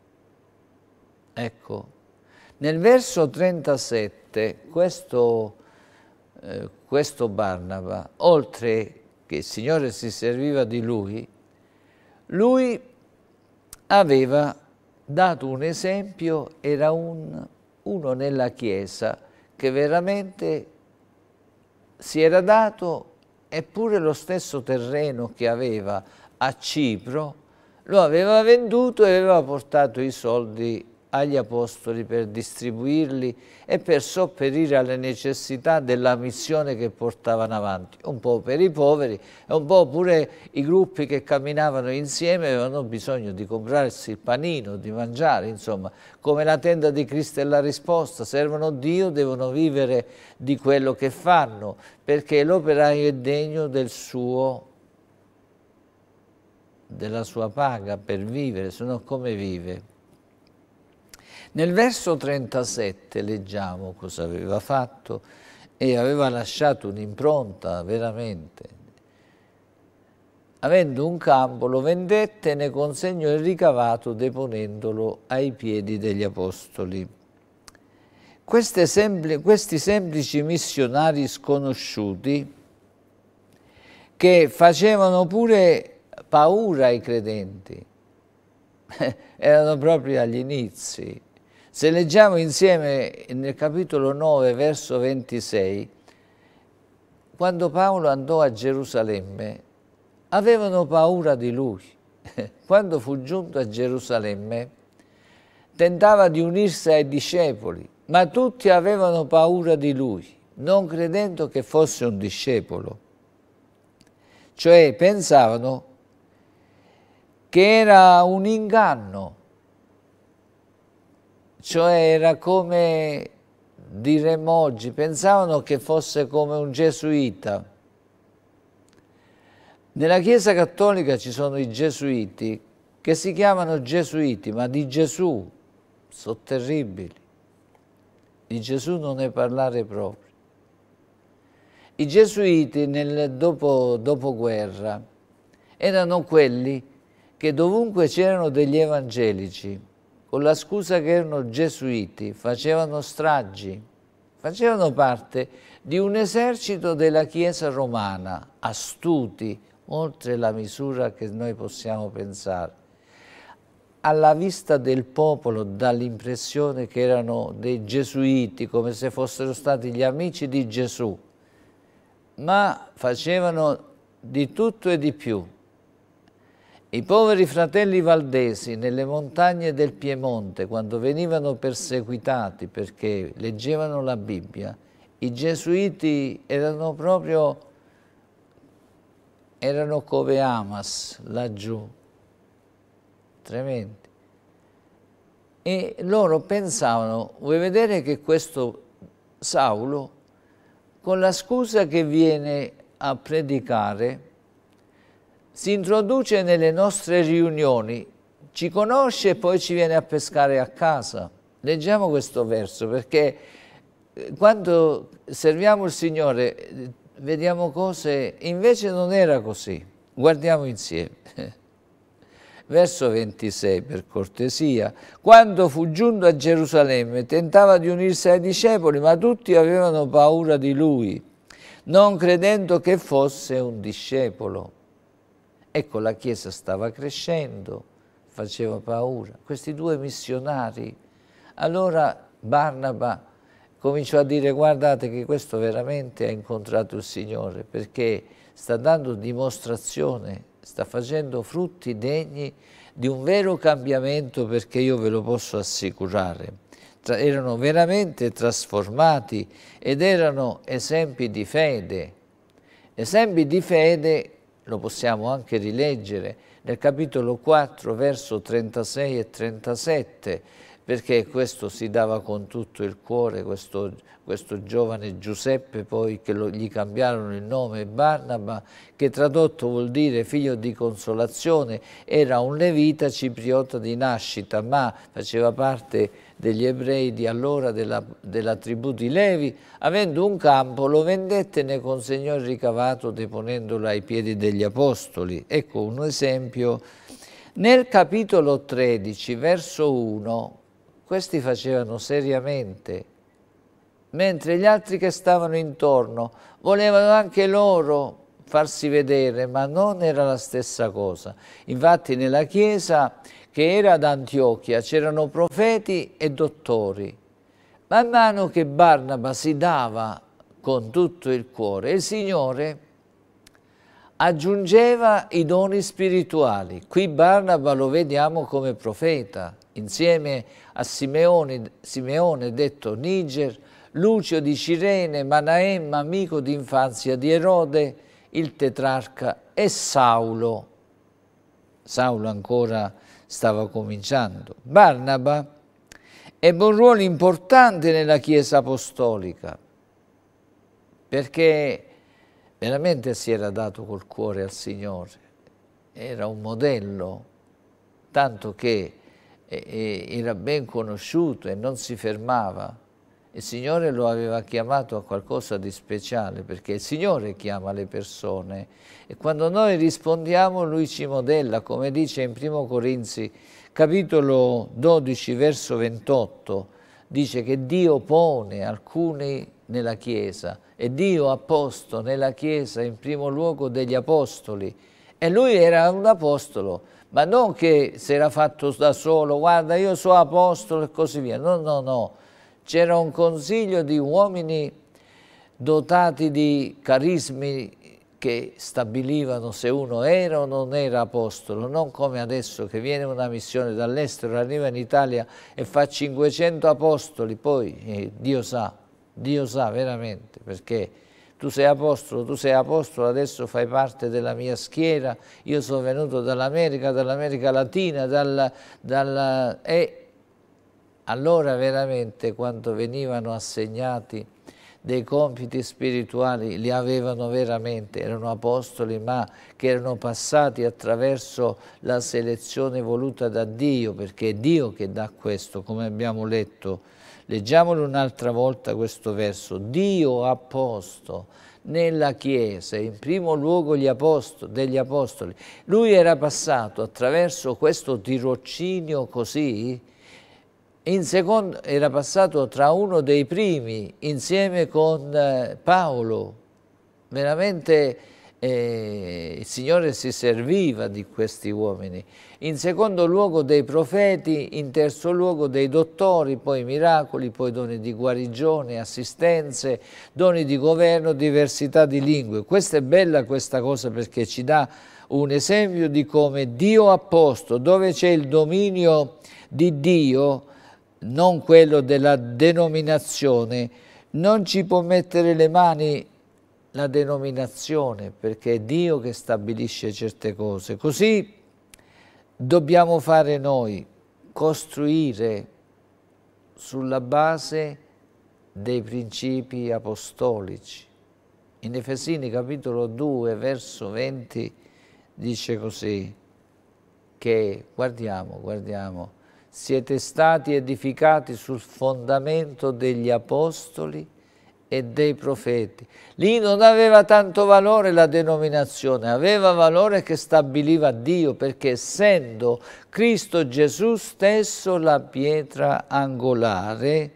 Ecco, nel verso trentasette questo, eh, questo Barnaba, oltre che il Signore si serviva di lui, lui aveva dato un esempio, era un, uno nella Chiesa che veramente si era dato, eppure lo stesso terreno che aveva a Cipro lo aveva venduto e aveva portato i soldi agli apostoli per distribuirli e per sopperire alle necessità della missione che portavano avanti, un po' per i poveri e un po' pure i gruppi che camminavano insieme avevano bisogno di comprarsi il panino, di mangiare, insomma, come la tenda di Cristo è la risposta, servono Dio, devono vivere di quello che fanno, perché l'operaio è degno del suo, della sua paga per vivere, se no come vive? Nel verso trentasette leggiamo cosa aveva fatto e aveva lasciato un'impronta veramente. Avendo un campo lo vendette e ne consegnò il ricavato deponendolo ai piedi degli apostoli. Queste sempli, questi semplici missionari sconosciuti che facevano pure paura ai credenti, erano proprio agli inizi. Se leggiamo insieme nel capitolo nove, verso ventisei, quando Paolo andò a Gerusalemme, avevano paura di lui. Quando fu giunto a Gerusalemme, tentava di unirsi ai discepoli, ma tutti avevano paura di lui, non credendo che fosse un discepolo. Cioè pensavano che era un inganno, cioè era come, diremmo oggi, pensavano che fosse come un gesuita. Nella Chiesa Cattolica ci sono i gesuiti che si chiamano gesuiti, ma di Gesù, sono terribili. Di Gesù non ne parlare proprio. I gesuiti nel dopo, dopoguerra erano quelli che dovunque c'erano degli evangelici, con la scusa che erano gesuiti, facevano stragi, facevano parte di un esercito della Chiesa romana, astuti, oltre la misura che noi possiamo pensare. Alla vista del popolo dà l'impressione che erano dei gesuiti, come se fossero stati gli amici di Gesù, ma facevano di tutto e di più. I poveri fratelli valdesi nelle montagne del Piemonte, quando venivano perseguitati perché leggevano la Bibbia, i gesuiti erano proprio, erano come Hamas laggiù, tremendi. E loro pensavano, vuoi vedere che questo Saulo, con la scusa che viene a predicare, si introduce nelle nostre riunioni, ci conosce e poi ci viene a pescare a casa. Leggiamo questo verso, perché quando serviamo il Signore vediamo cose, invece non era così. Guardiamo insieme. Verso ventisei, per cortesia. Quando fu giunto a Gerusalemme, tentava di unirsi ai discepoli, ma tutti avevano paura di lui, non credendo che fosse un discepolo. Ecco, la Chiesa stava crescendo, faceva paura. Questi due missionari, allora Barnaba cominciò a dire: guardate che questo veramente ha incontrato il Signore, perché sta dando dimostrazione, sta facendo frutti degni di un vero cambiamento, perché io ve lo posso assicurare. Tra, erano veramente trasformati ed erano esempi di fede. Esempi di fede lo possiamo anche rileggere nel capitolo quattro, verso trentasei e trentasette, perché questo si dava con tutto il cuore, questo, questo giovane Giuseppe, poi che lo, gli cambiarono il nome Barnaba, che tradotto vuol dire figlio di consolazione, era un levita cipriota di nascita, ma faceva parte degli ebrei di allora, della, della tribù di Levi. Avendo un campo lo vendette e ne consegnò il ricavato deponendolo ai piedi degli apostoli. Ecco un esempio. Nel capitolo tredici, verso uno, questi facevano seriamente, mentre gli altri che stavano intorno volevano anche loro farsi vedere, ma non era la stessa cosa. Infatti nella Chiesa che era ad Antiochia c'erano profeti e dottori. Man mano che Barnaba si dava con tutto il cuore, il Signore aggiungeva i doni spirituali. Qui Barnaba lo vediamo come profeta, insieme a Simeone, Simeone detto Niger, Lucio di Cirene, Manaem, amico d'infanzia di Erode, il tetrarca, e Saulo. Saulo ancora stava cominciando. Barnaba ebbe un ruolo importante nella Chiesa apostolica, perché veramente si era dato col cuore al Signore. Era un modello, tanto che era ben conosciuto e non si fermava. Il Signore lo aveva chiamato a qualcosa di speciale, perché il Signore chiama le persone e quando noi rispondiamo Lui ci modella, come dice in primo Corinzi capitolo dodici verso ventotto, dice che Dio pone alcuni nella Chiesa e Dio ha posto nella Chiesa in primo luogo degli apostoli, e Lui era un apostolo, ma non che si era fatto da solo, guarda io sono apostolo e così via, no, no, no. C'era un consiglio di uomini dotati di carismi che stabilivano se uno era o non era apostolo, non come adesso che viene una missione dall'estero, arriva in Italia e fa cinquecento apostoli, poi eh, Dio sa, Dio sa veramente, perché tu sei apostolo, tu sei apostolo, adesso fai parte della mia schiera, io sono venuto dall'America, dall'America Latina, dal, dal, e allora veramente quando venivano assegnati dei compiti spirituali li avevano veramente, erano apostoli ma che erano passati attraverso la selezione voluta da Dio, perché è Dio che dà questo, come abbiamo letto. Leggiamolo un'altra volta questo verso. Dio ha posto nella Chiesa, in primo luogo gli apostoli, degli apostoli. Lui era passato attraverso questo tirocinio così, in secondo, era passato tra uno dei primi insieme con eh, Paolo. Veramente eh, il Signore si serviva di questi uomini. In secondo luogo dei profeti, in terzo luogo dei dottori, poi miracoli, poi doni di guarigione, assistenze, doni di governo, diversità di lingue. Questa è bella questa cosa perché ci dà un esempio di come Dio ha posto, dove c'è il dominio di Dio, non quello della denominazione, non ci può mettere le mani la denominazione, perché è Dio che stabilisce certe cose. Così dobbiamo fare noi, costruire sulla base dei principi apostolici. In Efesini capitolo due, verso venti, dice così, che, guardiamo, guardiamo, siete stati edificati sul fondamento degli apostoli e dei profeti. Lì non aveva tanto valore la denominazione, aveva valore che stabiliva Dio, perché essendo Cristo Gesù stesso la pietra angolare,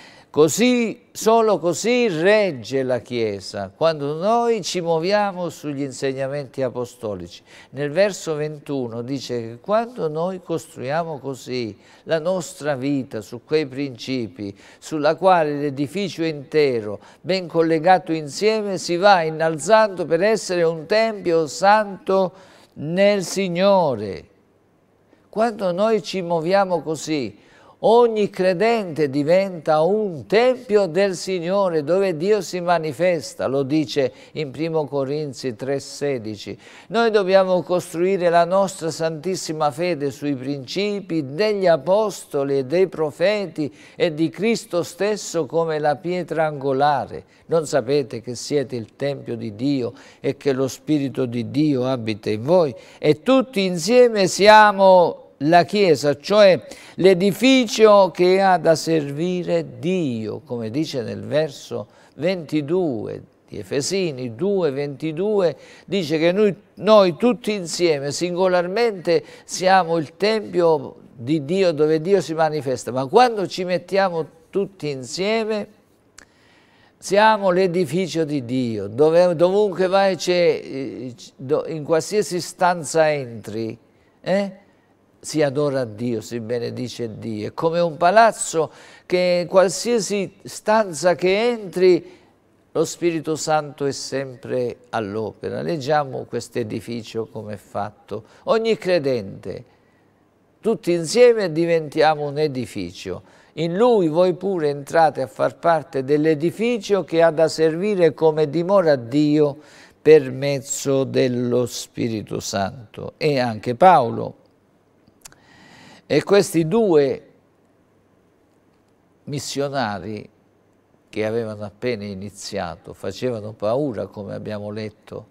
così, solo così regge la Chiesa, quando noi ci muoviamo sugli insegnamenti apostolici. Nel verso ventuno dice che quando noi costruiamo così la nostra vita su quei principi, sulla quale l'edificio intero, ben collegato insieme, si va innalzando per essere un tempio santo nel Signore. Quando noi ci muoviamo così, ogni credente diventa un tempio del Signore dove Dio si manifesta, lo dice in primo Corinzi tre sedici. Noi dobbiamo costruire la nostra santissima fede sui principi degli apostoli e dei profeti e di Cristo stesso come la pietra angolare. Non sapete che siete il tempio di Dio e che lo Spirito di Dio abita in voi? E tutti insieme siamo la Chiesa, cioè l'edificio che ha da servire Dio, come dice nel verso ventidue di Efesini due ventidue, dice che noi, noi tutti insieme, singolarmente, siamo il Tempio di Dio dove Dio si manifesta, ma quando ci mettiamo tutti insieme siamo l'edificio di Dio, dove, dovunque vai c'è, in qualsiasi stanza entri, eh? si adora Dio, si benedice Dio. È come un palazzo che in qualsiasi stanza che entri lo Spirito Santo è sempre all'opera. Leggiamo questo edificio come è fatto. Ogni credente, tutti insieme diventiamo un edificio. In Lui voi pure entrate a far parte dell'edificio che ha da servire come dimora Dio per mezzo dello Spirito Santo. E anche Paolo. E questi due missionari che avevano appena iniziato facevano paura, come abbiamo letto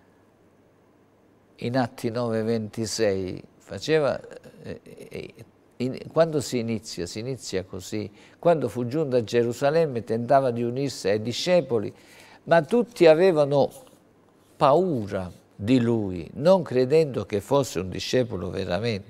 in Atti nove ventisei. Faceva, eh, in, quando si inizia, si inizia così. Quando fu giunto a Gerusalemme tentava di unirsi ai discepoli, ma tutti avevano paura di lui, non credendo che fosse un discepolo veramente.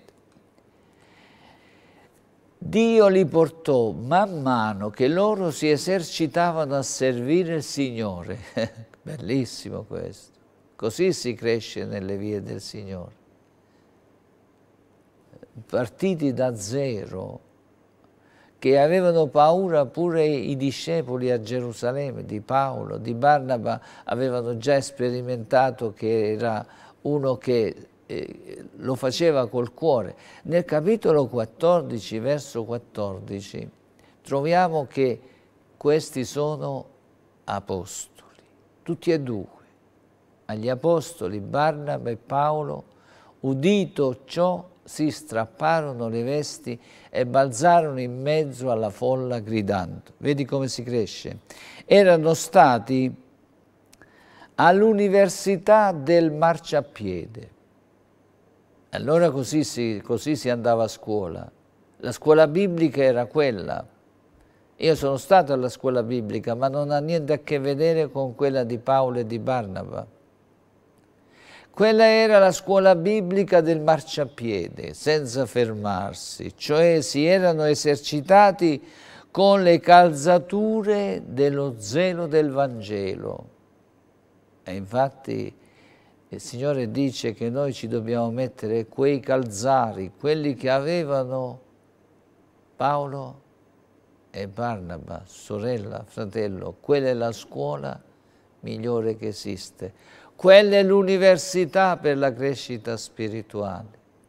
Dio li portò man mano che loro si esercitavano a servire il Signore. Bellissimo questo. Così si cresce nelle vie del Signore. Partiti da zero, che avevano paura pure i discepoli a Gerusalemme, di Paolo, di Barnaba, avevano già sperimentato che era uno che eh, lo faceva col cuore. Nel capitolo quattordici, verso quattordici, troviamo che questi sono apostoli, tutti e due. Agli apostoli Barnaba e Paolo, udito ciò, si strapparono le vesti e balzarono in mezzo alla folla gridando. Vedi come si cresce? Erano stati all'università del marciapiede. Allora così si, così si andava a scuola. La scuola biblica era quella. Io sono stato alla scuola biblica, ma non ha niente a che vedere con quella di Paolo e di Barnaba. Quella era la scuola biblica del marciapiede, senza fermarsi, cioè si erano esercitati con le calzature dello zelo del Vangelo. E infatti il Signore dice che noi ci dobbiamo mettere quei calzari, quelli che avevano Paolo e Barnaba, sorella, fratello. Quella è la scuola migliore che esiste. Quella è l'università per la crescita spirituale.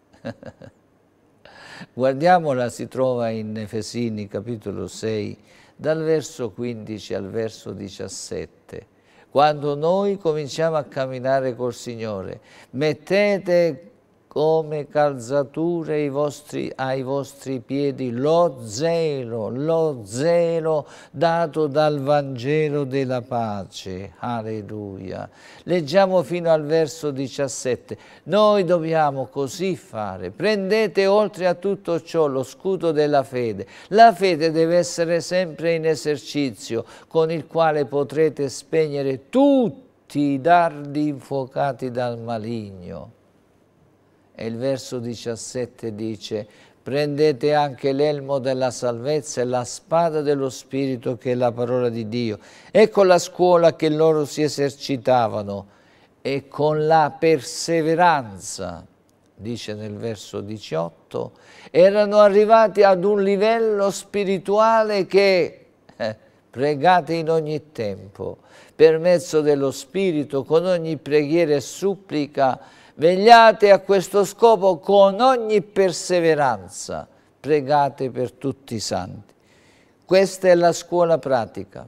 Guardiamola, si trova in Efesini capitolo sei, dal verso quindici al verso diciassette. Quando noi cominciamo a camminare col Signore, mettete come calzature i vostri, ai vostri piedi lo zelo, lo zelo dato dal Vangelo della pace. Alleluia. Leggiamo fino al verso diciassette. Noi dobbiamo così fare. Prendete oltre a tutto ciò lo scudo della fede. La fede deve essere sempre in esercizio, con il quale potrete spegnere tutti i dardi infuocati dal maligno. E il verso diciassette dice: prendete anche l'elmo della salvezza e la spada dello Spirito, che è la parola di Dio. Ecco la scuola che loro si esercitavano, e con la perseveranza, dice nel verso diciotto, erano arrivati ad un livello spirituale che eh, pregate in ogni tempo, per mezzo dello Spirito, con ogni preghiera e supplica. Vegliate a questo scopo con ogni perseveranza, pregate per tutti i santi. Questa è la scuola pratica.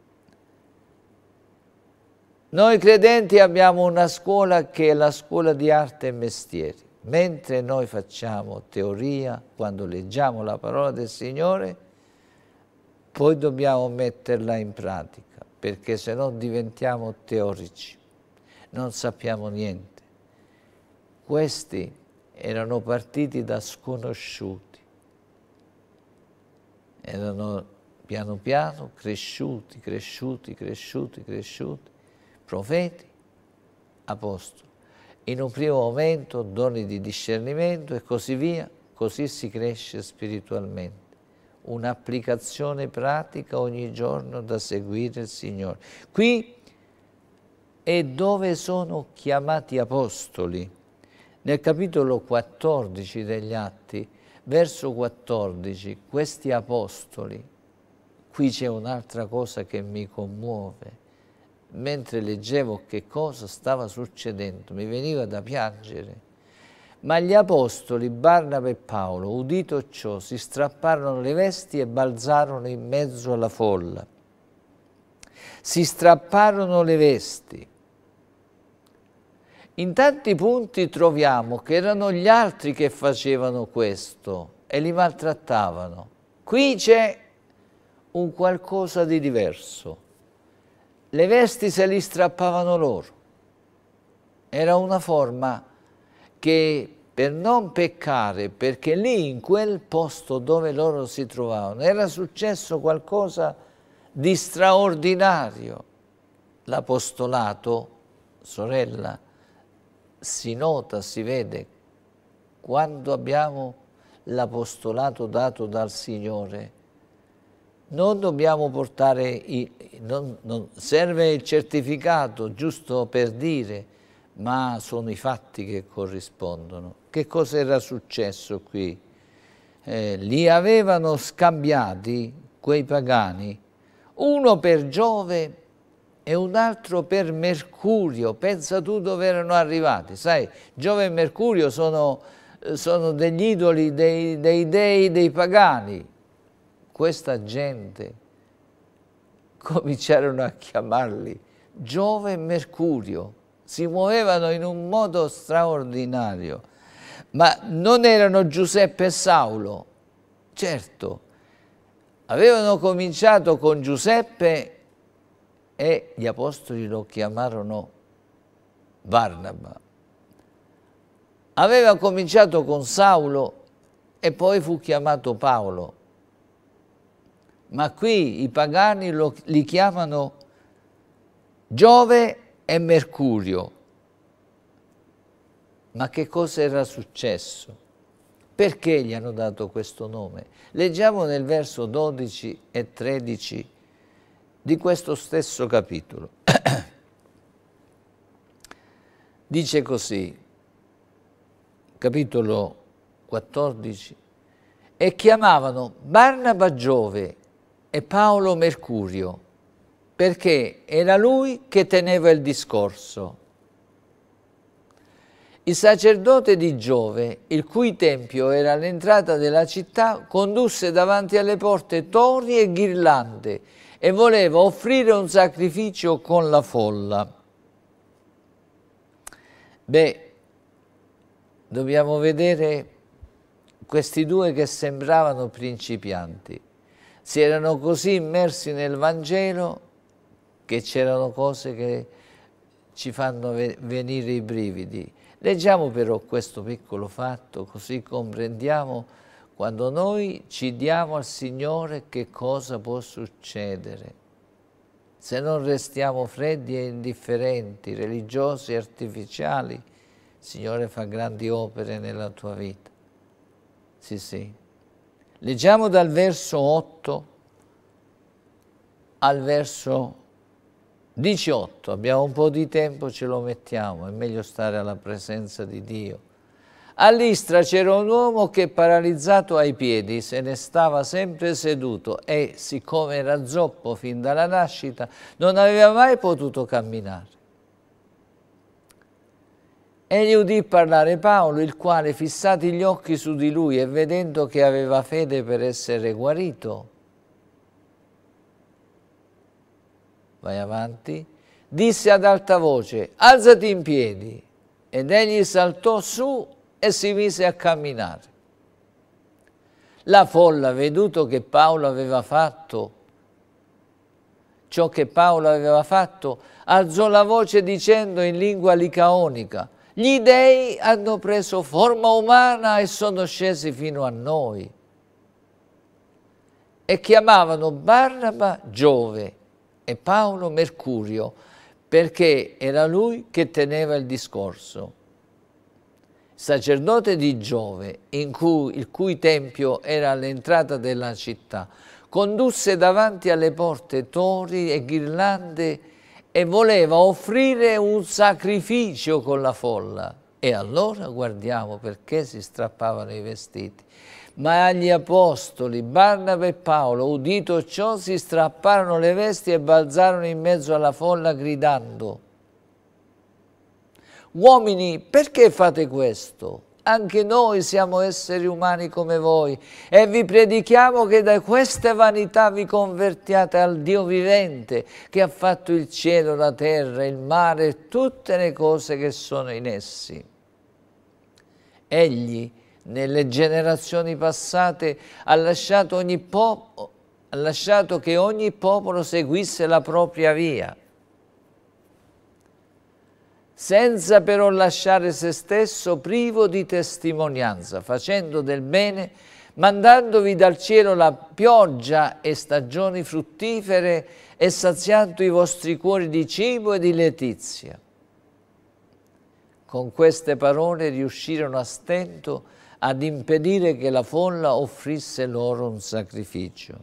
Noi credenti abbiamo una scuola che è la scuola di arte e mestieri. Mentre noi facciamo teoria, quando leggiamo la parola del Signore, poi dobbiamo metterla in pratica, perché se no diventiamo teorici, non sappiamo niente. Questi erano partiti da sconosciuti, erano piano piano cresciuti, cresciuti, cresciuti, cresciuti, profeti, apostoli. In un primo momento doni di discernimento e così via, così si cresce spiritualmente. Un'applicazione pratica ogni giorno da seguire il Signore. Qui è dove sono chiamati apostoli. Nel capitolo quattordici degli Atti, verso quattordici, questi apostoli, qui c'è un'altra cosa che mi commuove. Mentre leggevo che cosa stava succedendo, mi veniva da piangere. Ma gli apostoli, Barnaba e Paolo, udito ciò, si strapparono le vesti e balzarono in mezzo alla folla. Si strapparono le vesti. In tanti punti troviamo che erano gli altri che facevano questo e li maltrattavano. Qui c'è un qualcosa di diverso. Le vesti se li strappavano loro. Era una forma che per non peccare, perché lì in quel posto dove loro si trovavano era successo qualcosa di straordinario. L'apostolato, sorella, si nota, si vede, quando abbiamo l'apostolato dato dal Signore, non dobbiamo portare, i, non, non, serve il certificato giusto per dire, ma sono i fatti che corrispondono. Che cosa era successo qui? eh, li avevano scambiati, quei pagani, uno per Giove e un altro per Mercurio. Pensa tu dove erano arrivati. Sai, Giove e Mercurio sono, sono degli idoli dei, dei dei dei pagani. Questa gente cominciarono a chiamarli Giove e Mercurio. Si muovevano in un modo straordinario, ma non erano Giuseppe e Saulo. Certo, avevano cominciato con Giuseppe e gli apostoli lo chiamarono Barnaba. Aveva cominciato con Saulo e poi fu chiamato Paolo. Ma qui i pagani lo, li chiamano Giove e Mercurio. Ma che cosa era successo? Perché gli hanno dato questo nome? Leggiamo nel verso dodici e tredici di questo stesso capitolo. Dice così, capitolo quattordici, e chiamavano Barnaba Giove e Paolo Mercurio, perché era lui che teneva il discorso. Il sacerdote di Giove, il cui tempio era all'entrata della città, condusse davanti alle porte tori e ghirlande e voleva offrire un sacrificio con la folla. Beh, dobbiamo vedere questi due che sembravano principianti. Si erano così immersi nel Vangelo che c'erano cose che ci fanno venire i brividi. Leggiamo però questo piccolo fatto, così comprendiamo quando noi ci diamo al Signore che cosa può succedere. Se non restiamo freddi e indifferenti, religiosi e artificiali, il Signore fa grandi opere nella tua vita. Sì, sì. Leggiamo dal verso otto al verso diciotto, abbiamo un po' di tempo, ce lo mettiamo, è meglio stare alla presenza di Dio. A Listra c'era un uomo che paralizzato ai piedi se ne stava sempre seduto e, siccome era zoppo fin dalla nascita, non aveva mai potuto camminare. Egli udì parlare Paolo, il quale, fissati gli occhi su di lui e vedendo che aveva fede per essere guarito, vai avanti, disse ad alta voce, alzati in piedi, ed egli saltò su e si mise a camminare. La folla, veduto che Paolo aveva fatto ciò che Paolo aveva fatto, alzò la voce dicendo in lingua licaonica, gli dei hanno preso forma umana e sono scesi fino a noi. E chiamavano Barnaba Giove e Paolo Mercurio, perché era lui che teneva il discorso. Il sacerdote di Giove, in cui, il cui tempio era all'entrata della città, condusse davanti alle porte tori e ghirlande e voleva offrire un sacrificio con la folla. E allora guardiamo perché si strappavano i vestiti. Ma agli apostoli, Barnaba e Paolo, udito ciò, si strapparono le vesti e balzarono in mezzo alla folla gridando: uomini, perché fate questo? Anche noi siamo esseri umani come voi e vi predichiamo che da queste vanità vi convertiate al Dio vivente che ha fatto il cielo, la terra, il mare e tutte le cose che sono in essi. Egli, nelle generazioni passate, ha lasciato, ogni popolo, ha lasciato che ogni popolo seguisse la propria via, senza però lasciare se stesso privo di testimonianza, facendo del bene, mandandovi dal cielo la pioggia e stagioni fruttifere e saziando i vostri cuori di cibo e di letizia. Con queste parole riuscirono a stento ad impedire che la folla offrisse loro un sacrificio.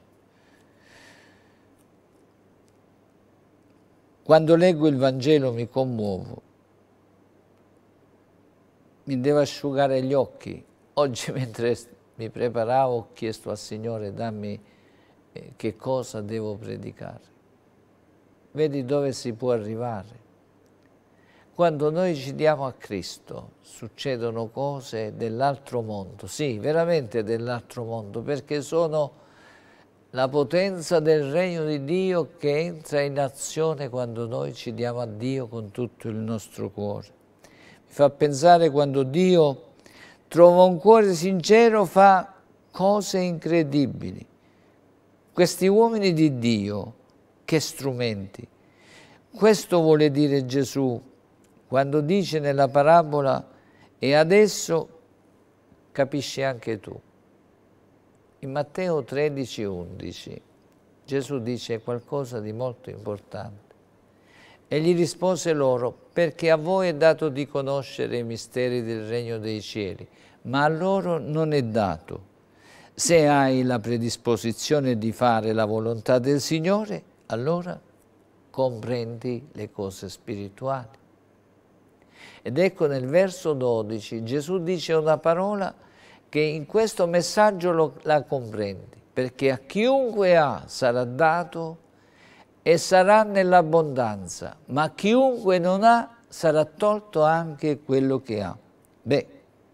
Quando leggo il Vangelo mi commuovo. Mi devo asciugare gli occhi. Oggi mentre mi preparavo, ho chiesto al Signore, dammi eh, che cosa devo predicare. Vedi dove si può arrivare. Quando noi ci diamo a Cristo succedono cose dell'altro mondo, sì, veramente dell'altro mondo, perché sono la potenza del regno di Dio che entra in azione quando noi ci diamo a Dio con tutto il nostro cuore. Mi fa pensare quando Dio trova un cuore sincero, fa cose incredibili. Questi uomini di Dio, che strumenti. Questo vuole dire Gesù quando dice nella parabola e adesso capisci anche tu. In Matteo tredici, undici Gesù dice qualcosa di molto importante. E gli rispose loro, perché a voi è dato di conoscere i misteri del regno dei cieli, ma a loro non è dato. Se hai la predisposizione di fare la volontà del Signore, allora comprendi le cose spirituali. Ed ecco nel verso dodici Gesù dice una parola che in questo messaggio lo, la comprendi, perché a chiunque ha sarà dato e sarà nell'abbondanza, ma a chiunque non ha sarà tolto anche quello che ha. Beh,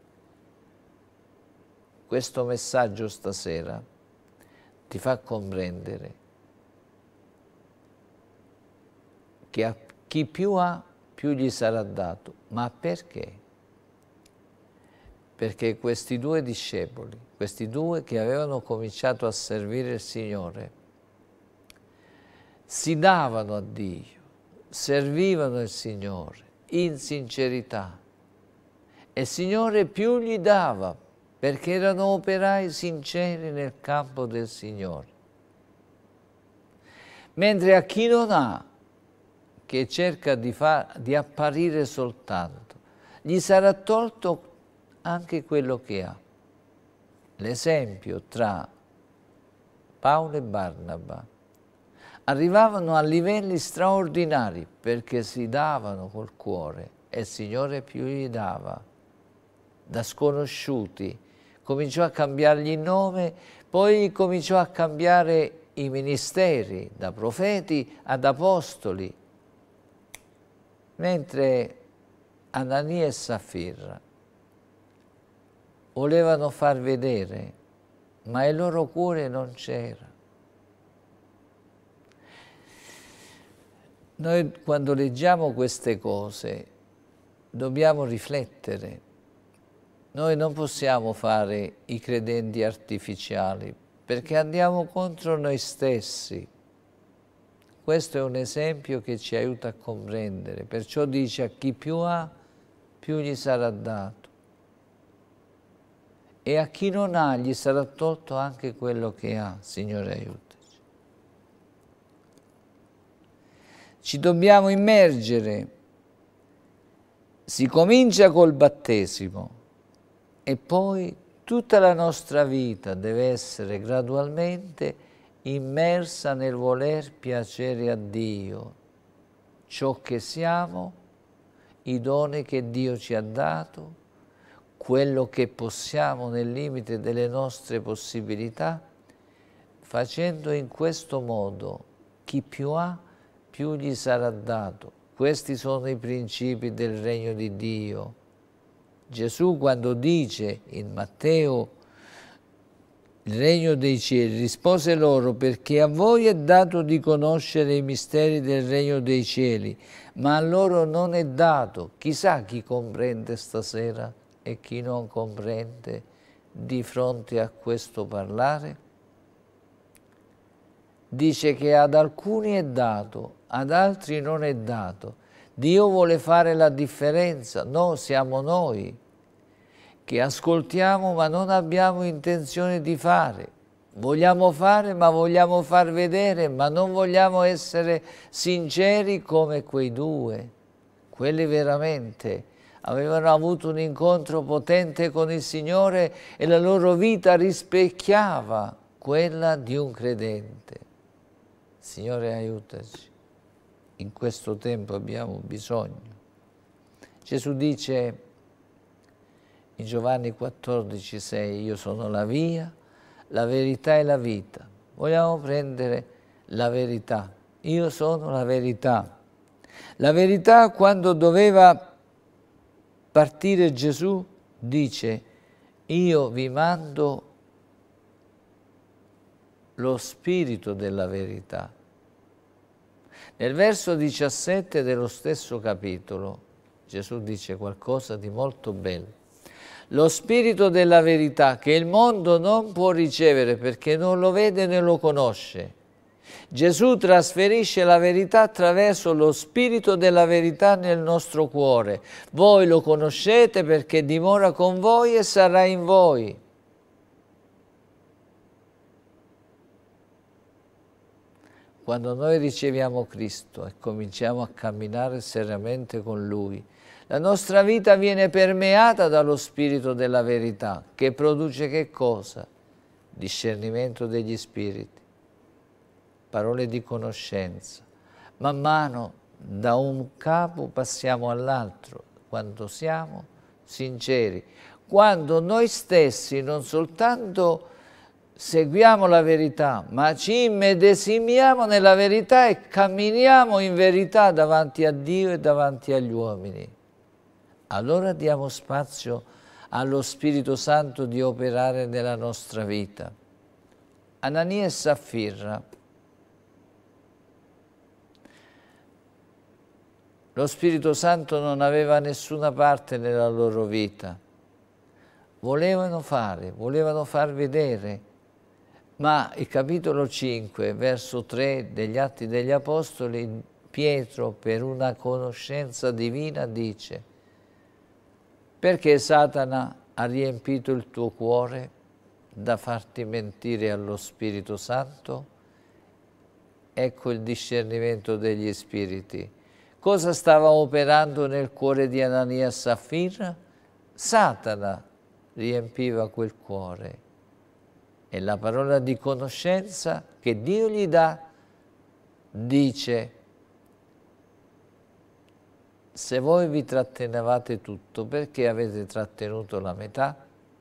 questo messaggio stasera ti fa comprendere che a chi più ha, più gli sarà dato. Ma perché? Perché questi due discepoli, questi due che avevano cominciato a servire il Signore, si davano a Dio, servivano il Signore in sincerità. E il Signore più gli dava, perché erano operai sinceri nel campo del Signore. Mentre a chi non ha, che cerca di, far, di apparire soltanto, gli sarà tolto anche quello che ha. L'esempio tra Paolo e Barnaba arrivavano a livelli straordinari perché si davano col cuore e il Signore più gli dava. Da sconosciuti cominciò a cambiargli il nome, poi cominciò a cambiare i ministeri, da profeti ad apostoli, mentre Anania e Saffira volevano far vedere, ma il loro cuore non c'era. Noi quando leggiamo queste cose dobbiamo riflettere. Noi non possiamo fare i credenti artificiali perché andiamo contro noi stessi. Questo è un esempio che ci aiuta a comprendere. Perciò dice a chi più ha, più gli sarà dato. E a chi non ha, gli sarà tolto anche quello che ha. Signore, aiutaci. Ci dobbiamo immergere. Si comincia col battesimo e poi tutta la nostra vita deve essere gradualmente immersa nel voler piacere a Dio, ciò che siamo, i doni che Dio ci ha dato, quello che possiamo nel limite delle nostre possibilità, facendo in questo modo chi più ha, più gli sarà dato. Questi sono i principi del regno di Dio. Gesù quando dice in Matteo il regno dei cieli, rispose loro perché a voi è dato di conoscere i misteri del regno dei cieli, ma a loro non è dato. Chissà chi comprende stasera e chi non comprende di fronte a questo parlare. Dice che ad alcuni è dato, ad altri non è dato. Dio vuole fare la differenza, no, siamo noi che ascoltiamo ma non abbiamo intenzione di fare. Vogliamo fare ma vogliamo far vedere, ma non vogliamo essere sinceri come quei due. Quelli veramente avevano avuto un incontro potente con il Signore e la loro vita rispecchiava quella di un credente. Signore, aiutaci. In questo tempo abbiamo bisogno. Gesù dice, In Giovanni quattordici, sei, io sono la via, la verità e la vita. Vogliamo prendere la verità. Io sono la verità. La verità, quando doveva partire Gesù, dice: io vi mando lo spirito della verità. Nel verso diciassette dello stesso capitolo Gesù dice qualcosa di molto bello. Lo spirito della verità che il mondo non può ricevere perché non lo vede né lo conosce. Gesù trasferisce la verità attraverso lo spirito della verità nel nostro cuore. Voi lo conoscete perché dimora con voi e sarà in voi. Quando noi riceviamo Cristo e cominciamo a camminare seriamente con Lui, la nostra vita viene permeata dallo spirito della verità, che produce che cosa? Discernimento degli spiriti, parole di conoscenza. Man mano da un capo passiamo all'altro, quando siamo sinceri, quando noi stessi non soltanto seguiamo la verità, ma ci immedesimiamo nella verità e camminiamo in verità davanti a Dio e davanti agli uomini. Allora diamo spazio allo Spirito Santo di operare nella nostra vita. Anania e Saffira. Lo Spirito Santo non aveva nessuna parte nella loro vita. Volevano fare, volevano far vedere, ma il capitolo cinque, verso tre degli Atti degli Apostoli, Pietro, per una conoscenza divina, dice: perché Satana ha riempito il tuo cuore da farti mentire allo Spirito Santo? Ecco il discernimento degli spiriti. Cosa stava operando nel cuore di Anania e Saffira? Satana riempiva quel cuore. E la parola di conoscenza che Dio gli dà dice: se voi vi trattenevate tutto, perché avete trattenuto la metà?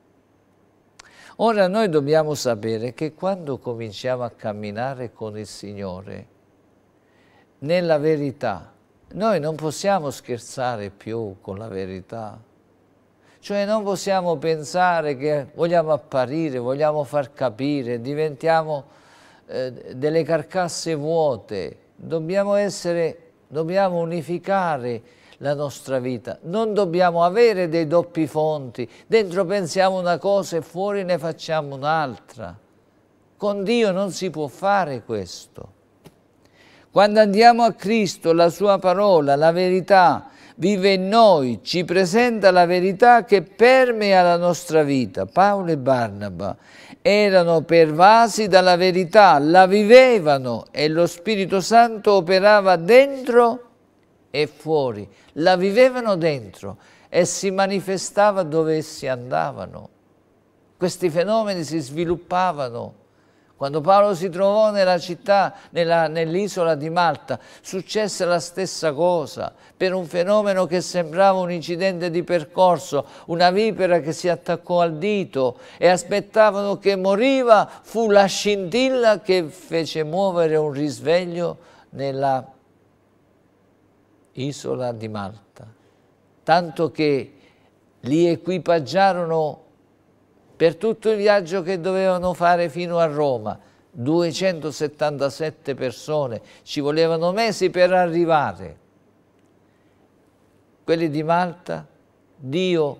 Ora noi dobbiamo sapere che quando cominciamo a camminare con il Signore, nella verità, noi non possiamo scherzare più con la verità. Cioè non possiamo pensare che vogliamo apparire, vogliamo far capire, diventiamo eh, delle carcasse vuote. Dobbiamo essere, dobbiamo unificare la nostra vita. Non dobbiamo avere dei doppi fonti. Dentro pensiamo una cosa e fuori ne facciamo un'altra. Con Dio non si può fare questo. Quando andiamo a Cristo, la sua parola, la verità, vive in noi, ci presenta la verità che permea la nostra vita. Paolo e Barnaba erano pervasi dalla verità, la vivevano e lo Spirito Santo operava dentro e fuori. La vivevano dentro e si manifestava dove essi andavano. Questi fenomeni si sviluppavano. Quando Paolo si trovò nella città, nell'isola di Malta, successe la stessa cosa, per un fenomeno che sembrava un incidente di percorso, una vipera che si attaccò al dito e aspettavano che moriva, fu la scintilla che fece muovere un risveglio nella isola di Malta. Tanto che li equipaggiarono per tutto il viaggio che dovevano fare fino a Roma, duecentosettantasette persone, ci volevano mesi per arrivare. Quelli di Malta, Dio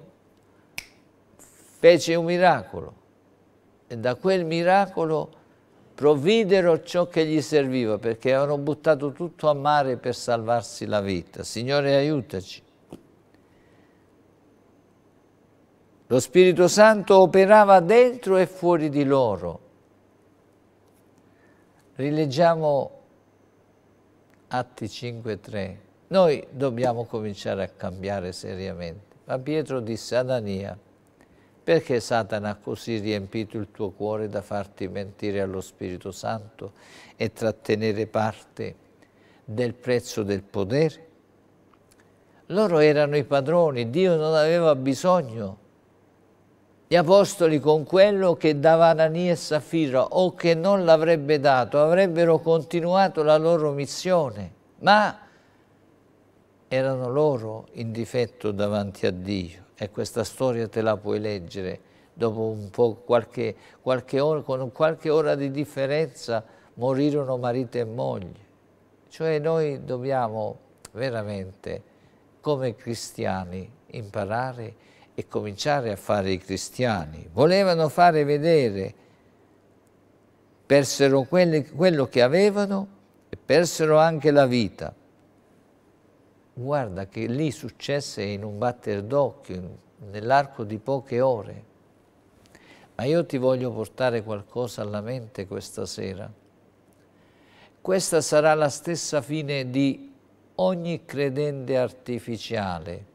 fece un miracolo e da quel miracolo provvidero ciò che gli serviva, perché avevano buttato tutto a mare per salvarsi la vita. Signore, aiutaci. Lo Spirito Santo operava dentro e fuori di loro. Rileggiamo Atti cinque tre. Noi dobbiamo cominciare a cambiare seriamente. Ma Pietro disse: Anania, perché Satana ha così riempito il tuo cuore da farti mentire allo Spirito Santo e trattenere parte del prezzo del potere? Loro erano i padroni, Dio non aveva bisogno Gli apostoli con quello che dava Anania e Saffira o che non l'avrebbe dato, avrebbero continuato la loro missione, ma erano loro in difetto davanti a Dio. E questa storia te la puoi leggere dopo un po', qualche, qualche ora, con qualche ora di differenza morirono marito e moglie. Cioè noi dobbiamo veramente, come cristiani, imparare e cominciare a fare i cristiani. Volevano fare vedere, persero quelli, quello che avevano e persero anche la vita. Guarda che lì successe in un batter d'occhio, nell'arco di poche ore. Ma io ti voglio portare qualcosa alla mente questa sera. Questa sarà la stessa fine di ogni credente artificiale,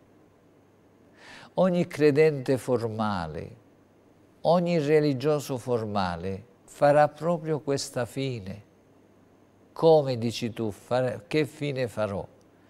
ogni credente formale, ogni religioso formale farà proprio questa fine. Come dici tu, fare, che fine farò?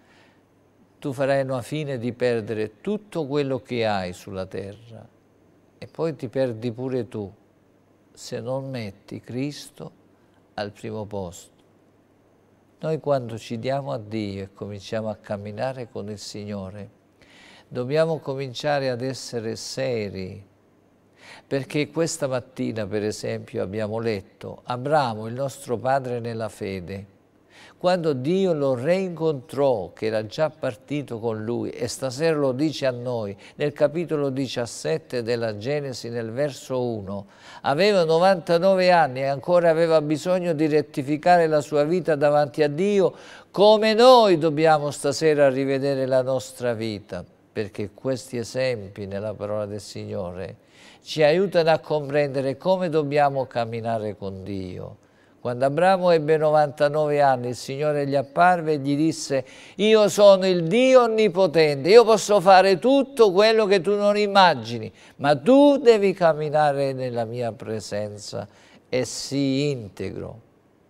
Tu farai una fine di perdere tutto quello che hai sulla terra e poi ti perdi pure tu se non metti Cristo al primo posto. Noi quando ci diamo a Dio e cominciamo a camminare con il Signore, dobbiamo cominciare ad essere seri, perché questa mattina, per esempio, abbiamo letto Abramo, il nostro padre nella fede, quando Dio lo reincontrò, che era già partito con lui, e stasera lo dice a noi, nel capitolo diciassette della Genesi, nel verso uno, aveva novantanove anni e ancora aveva bisogno di rettificare la sua vita davanti a Dio, come noi dobbiamo stasera rivedere la nostra vita, perché questi esempi nella parola del Signore ci aiutano a comprendere come dobbiamo camminare con Dio. Quando Abramo ebbe novantanove anni, il Signore gli apparve e gli disse: io sono il Dio onnipotente, io posso fare tutto quello che tu non immagini, ma tu devi camminare nella mia presenza e sii integro.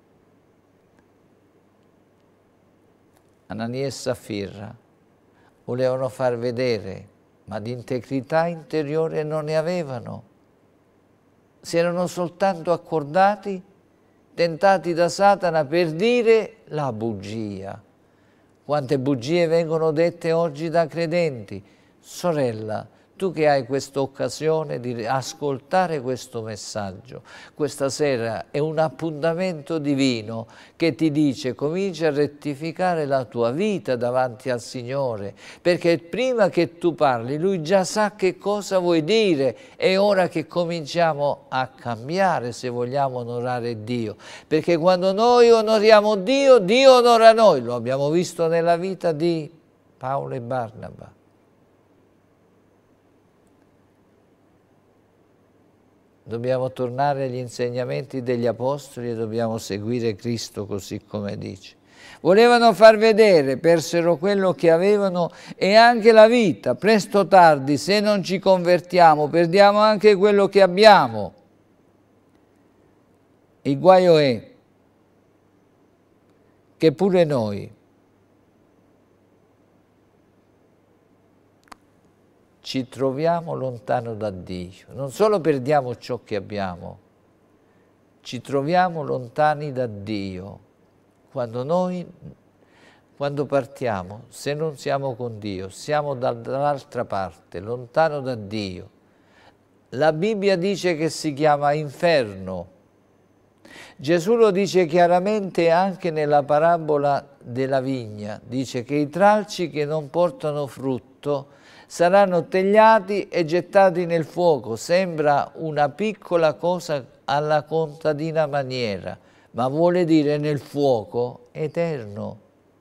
Anania e Saffira volevano far vedere, ma di integrità interiore non ne avevano. Si erano soltanto accordati, tentati da Satana per dire la bugia. Quante bugie vengono dette oggi da credenti. Sorella, tu che hai questa occasione di ascoltare questo messaggio, questa sera è un appuntamento divino che ti dice: comincia a rettificare la tua vita davanti al Signore, perché prima che tu parli Lui già sa che cosa vuoi dire. È ora che cominciamo a cambiare se vogliamo onorare Dio, perché quando noi onoriamo Dio, Dio onora noi. Lo abbiamo visto nella vita di Paolo e Barnaba. Dobbiamo tornare agli insegnamenti degli apostoli e dobbiamo seguire Cristo così come dice. Volevano far vedere, persero quello che avevano e anche la vita. Presto o tardi, se non ci convertiamo, perdiamo anche quello che abbiamo. Il guaio è che pure noi ci troviamo lontano da Dio. Non solo perdiamo ciò che abbiamo, ci troviamo lontani da Dio. Quando noi, quando partiamo, se non siamo con Dio, siamo dall'altra parte, lontano da Dio. La Bibbia dice che si chiama inferno. Gesù lo dice chiaramente anche nella parabola della vigna. Dice che i tralci che non portano frutto saranno tagliati e gettati nel fuoco. Sembra una piccola cosa alla contadina maniera, ma vuole dire nel fuoco eterno.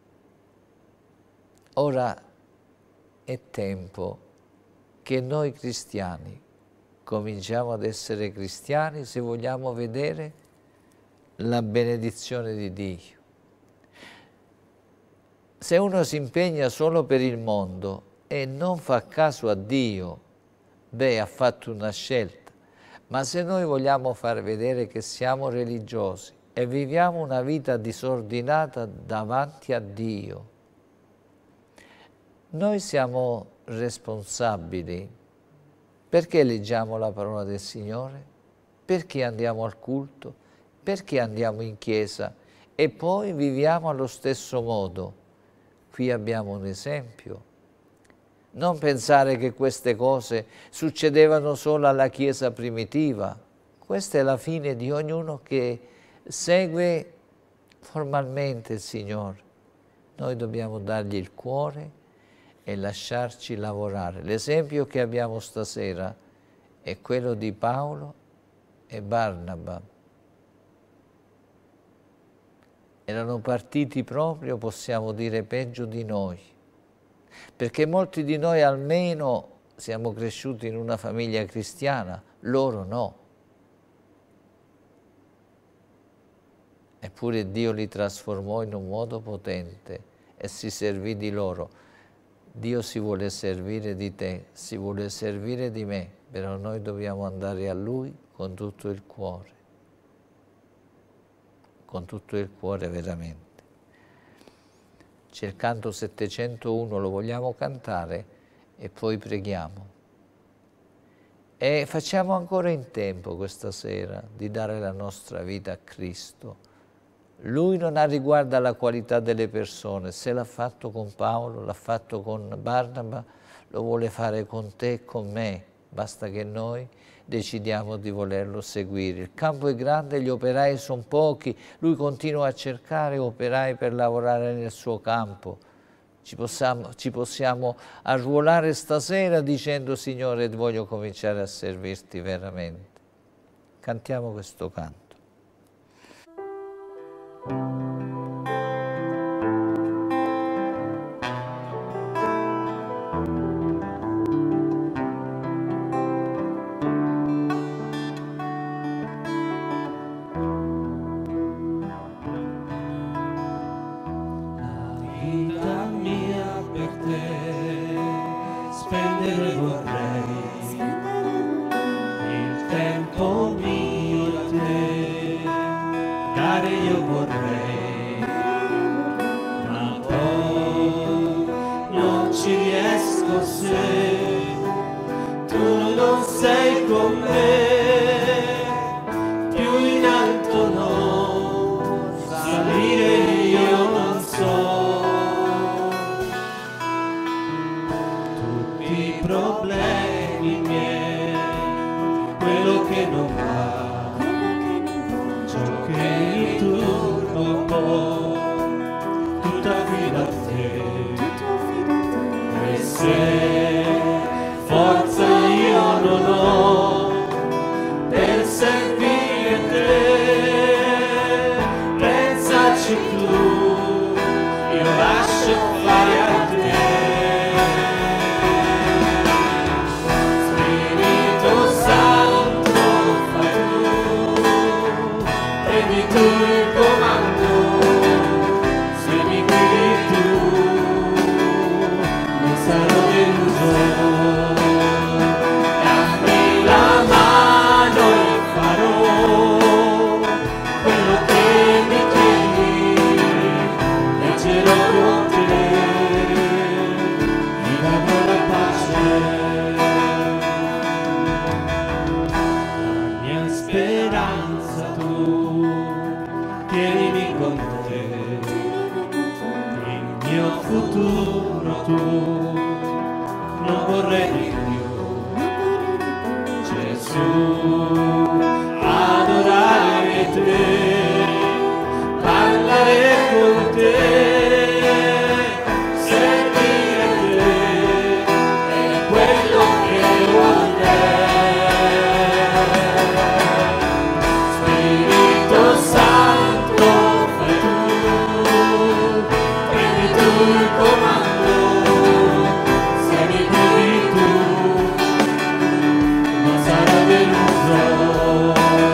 Ora è tempo che noi cristiani cominciamo ad essere cristiani se vogliamo vedere la benedizione di Dio. Se uno si impegna solo per il mondo e non fa caso a Dio, beh, ha fatto una scelta. Ma se noi vogliamo far vedere che siamo religiosi e viviamo una vita disordinata davanti a Dio, noi siamo responsabili Perché leggiamo la parola del Signore? Perché andiamo al culto? Perché andiamo in chiesa? E poi viviamo allo stesso modo. Qui abbiamo un esempio. Non pensare che queste cose succedevano solo alla Chiesa primitiva. Questa è la fine di ognuno che segue formalmente il Signore. Noi dobbiamo dargli il cuore e lasciarci lavorare. L'esempio che abbiamo stasera è quello di Paolo e Barnaba. Erano partiti proprio, possiamo dire, peggio di noi, perché molti di noi almeno siamo cresciuti in una famiglia cristiana, loro no. Eppure Dio li trasformò in un modo potente e si servì di loro. Dio si vuole servire di te, si vuole servire di me, però noi dobbiamo andare a Lui con tutto il cuore, con tutto il cuore veramente. C'è il canto settecentouno, lo vogliamo cantare e poi preghiamo. E facciamo ancora in tempo questa sera di dare la nostra vita a Cristo. Lui non ha riguardo alla qualità delle persone, se l'ha fatto con Paolo, l'ha fatto con Barnaba, lo vuole fare con te e con me, basta che noi decidiamo di volerlo seguire. Il campo è grande, gli operai sono pochi, lui continua a cercare operai per lavorare nel suo campo. Ci possiamo, ci possiamo arruolare stasera dicendo: Signore, voglio cominciare a servirti veramente. Cantiamo questo canto. Spendere vorrei il tempo mio a te, dare io vorrei, ma poi non ci riesco se tu non sei con me, più in alto no, salire io non so. Problemi miei, quello che non va, ciò che mi turba un po', tutto affido a te. E se forza io non ho per servire te, pensaci tu, io lascio fare a te. Tu il comando, se mi guidi tu, non sarò deluso. Dammi la mano e farò quello che mi chiedi, leggerò con te, mi darò la pace. La mia speranza tu, tienimi con te, il mio futuro tu, non vorrei di più, Gesù, adorare te, parlare con te, servire te, è quello che vorrei. Spirito Santo, il comando, se mi guidi tu, non sarò deluso.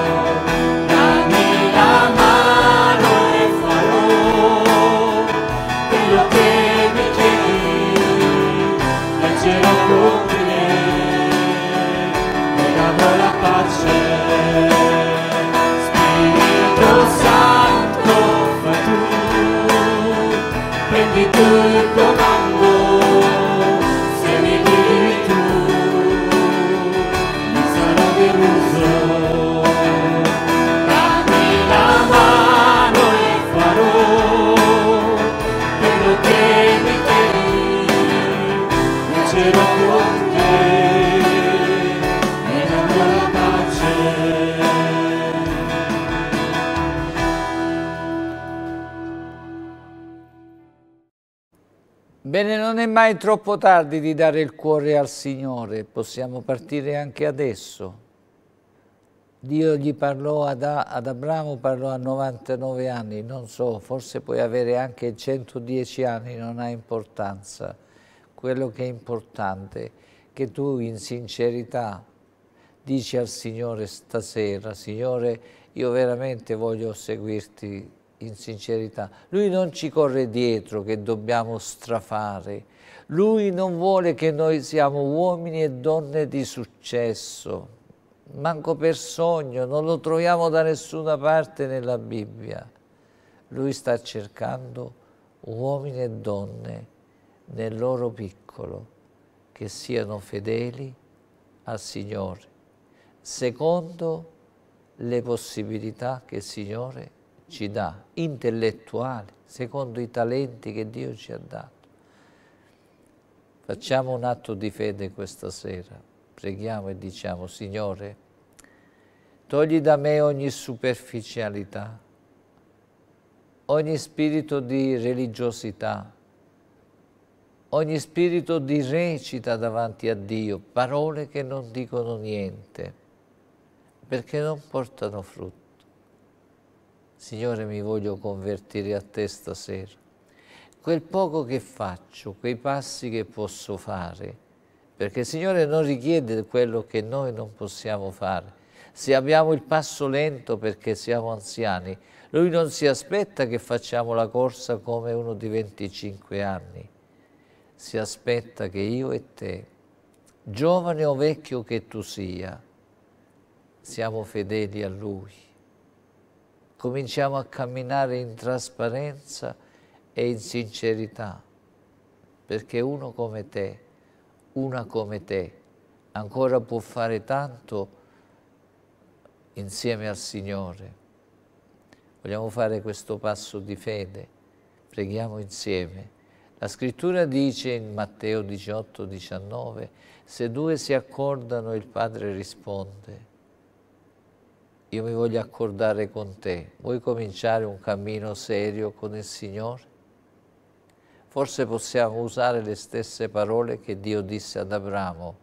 Dammi la mano e farò quello che mi chiedi, leggerò con te, e avrò la pace. Spirito Santo, fai tu, prendi tu il comando, se mi guidi tu, Bene, non è mai troppo tardi di dare il cuore al Signore, possiamo partire anche adesso. Dio gli parlò ad, ad Abramo, parlò a novantanove anni, non so, forse puoi avere anche centodieci anni, non ha importanza. Quello che è importante è che tu in sincerità dici al Signore stasera: Signore, io veramente voglio seguirti in sincerità. Lui non ci corre dietro che dobbiamo strafare. Lui non vuole che noi siamo uomini e donne di successo, manco per sogno, non lo troviamo da nessuna parte nella Bibbia. Lui sta cercando uomini e donne nel loro piccolo che siano fedeli al Signore, secondo le possibilità che il Signore ci dà, intellettuali, secondo i talenti che Dio ci ha dato. Facciamo un atto di fede questa sera, preghiamo e diciamo: Signore, togli da me ogni superficialità, ogni spirito di religiosità, ogni spirito di recita davanti a Dio, parole che non dicono niente, perché non portano frutto. Signore, mi voglio convertire a te stasera. Quel poco che faccio, quei passi che posso fare, perché il Signore non richiede quello che noi non possiamo fare. Se abbiamo il passo lento perché siamo anziani, Lui non si aspetta che facciamo la corsa come uno di venticinque anni. Si aspetta che io e te, giovane o vecchio che tu sia, siamo fedeli a Lui. Cominciamo a camminare in trasparenza e in sincerità, perché uno come te, una come te, ancora può fare tanto insieme al Signore. Vogliamo fare questo passo di fede, preghiamo insieme. La Scrittura dice in Matteo diciotto diciannove, se due si accordano il Padre risponde. Io mi voglio accordare con te. Vuoi cominciare un cammino serio con il Signore? Forse possiamo usare le stesse parole che Dio disse ad Abramo.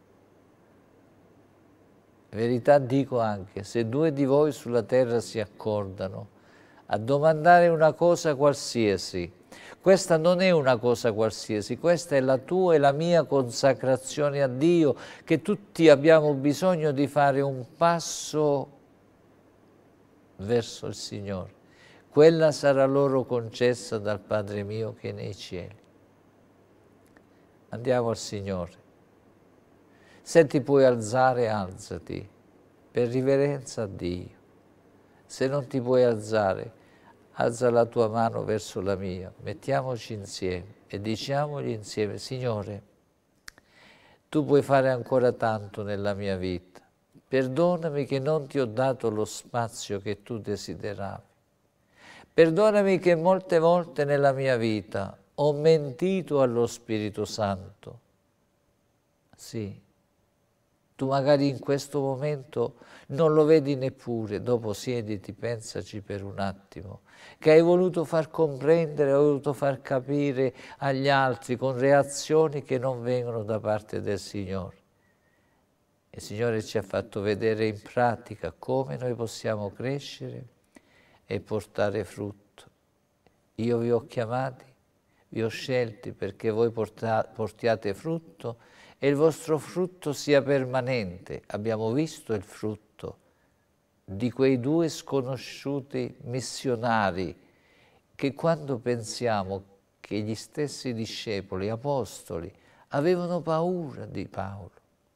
In verità dico anche, se due di voi sulla terra si accordano a domandare una cosa qualsiasi, questa non è una cosa qualsiasi, questa è la tua e la mia consacrazione a Dio, che tutti abbiamo bisogno di fare un passo verso il Signore. Quella sarà loro concessa dal Padre mio che è nei cieli. Andiamo al Signore. Se ti puoi alzare, alzati, per riverenza a Dio. Se non ti puoi alzare, alza la tua mano verso la mia, mettiamoci insieme e diciamogli insieme: Signore, tu puoi fare ancora tanto nella mia vita. Perdonami che non ti ho dato lo spazio che tu desideravi. Perdonami che molte volte nella mia vita ho mentito allo Spirito Santo. Sì, tu magari in questo momento non lo vedi neppure, dopo siediti, pensaci per un attimo, che hai voluto far comprendere, hai voluto far capire agli altri con reazioni che non vengono da parte del Signore. Il Signore ci ha fatto vedere in pratica come noi possiamo crescere e portare frutto. Io vi ho chiamati, vi ho scelti perché voi porta, portiate frutto e il vostro frutto sia permanente. Abbiamo visto il frutto di quei due sconosciuti missionari che, quando pensiamo che gli stessi discepoli, apostoli, avevano paura di Paolo.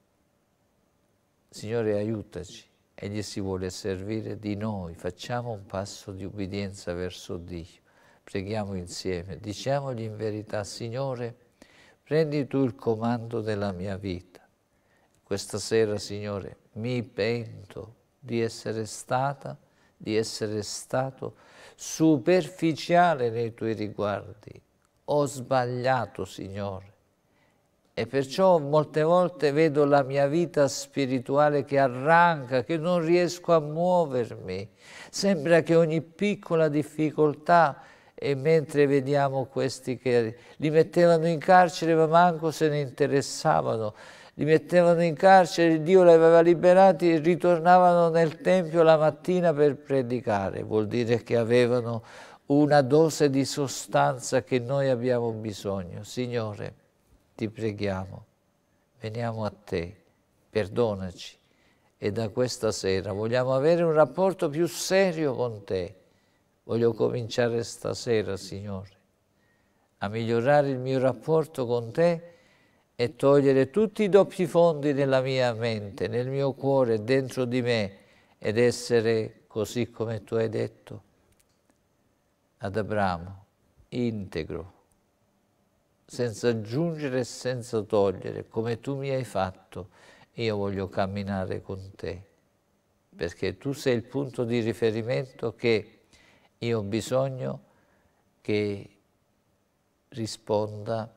Signore, aiutaci. Egli si vuole servire di noi, facciamo un passo di ubbidienza verso Dio. Preghiamo insieme, diciamogli in verità: Signore, prendi tu il comando della mia vita. Questa sera, Signore, mi pento di essere stata, di essere stato superficiale nei tuoi riguardi. Ho sbagliato, Signore. E perciò molte volte vedo la mia vita spirituale che arranca, che non riesco a muovermi. Sembra che ogni piccola difficoltà e mentre vediamo questi che li mettevano in carcere ma manco se ne interessavano, li mettevano in carcere, Dio li aveva liberati e ritornavano nel Tempio la mattina per predicare. Vuol dire che avevano una dose di sostanza che noi abbiamo bisogno. Signore, ti preghiamo, veniamo a te, perdonaci e da questa sera vogliamo avere un rapporto più serio con te. Voglio cominciare stasera, Signore, a migliorare il mio rapporto con te e togliere tutti i doppi fondi nella mia mente, nel mio cuore, dentro di me, ed essere così come tu hai detto ad Abramo, integro, senza aggiungere e senza togliere, come tu mi hai fatto. Io voglio camminare con te, perché tu sei il punto di riferimento che io ho bisogno che risponda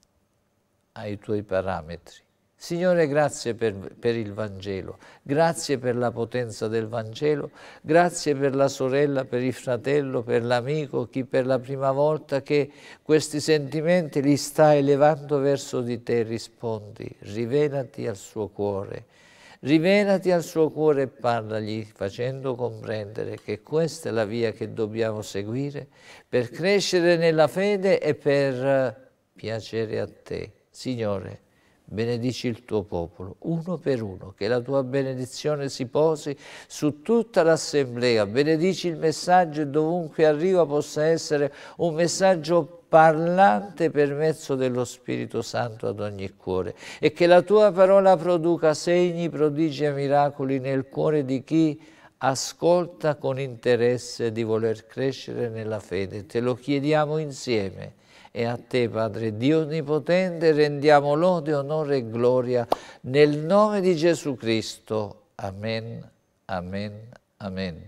ai tuoi parametri. Signore, grazie per, per il Vangelo, grazie per la potenza del Vangelo, grazie per la sorella, per il fratello, per l'amico, chi per la prima volta che questi sentimenti li sta elevando verso di te, rispondi, rivelati al suo cuore, rivelati al suo cuore e parlagli facendo comprendere che questa è la via che dobbiamo seguire per crescere nella fede e per piacere a te. Signore, benedici il tuo popolo, uno per uno, che la tua benedizione si posi su tutta l'assemblea. Benedici il messaggio e dovunque arriva possa essere un messaggio parlante per mezzo dello Spirito Santo ad ogni cuore e che la tua parola produca segni, prodigi e miracoli nel cuore di chi ascolta con interesse di voler crescere nella fede. Te lo chiediamo insieme. E a te, Padre Dio Onnipotente, rendiamo lode, onore e gloria nel nome di Gesù Cristo. Amen, amen, amen.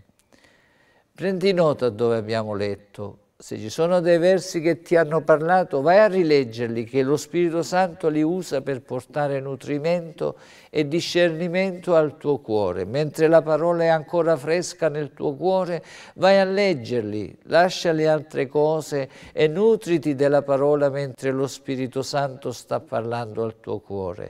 Prendi nota dove abbiamo letto. Se ci sono dei versi che ti hanno parlato, vai a rileggerli, che lo Spirito Santo li usa per portare nutrimento e discernimento al tuo cuore. Mentre la parola è ancora fresca nel tuo cuore, vai a leggerli, lascia le altre cose e nutriti della parola mentre lo Spirito Santo sta parlando al tuo cuore.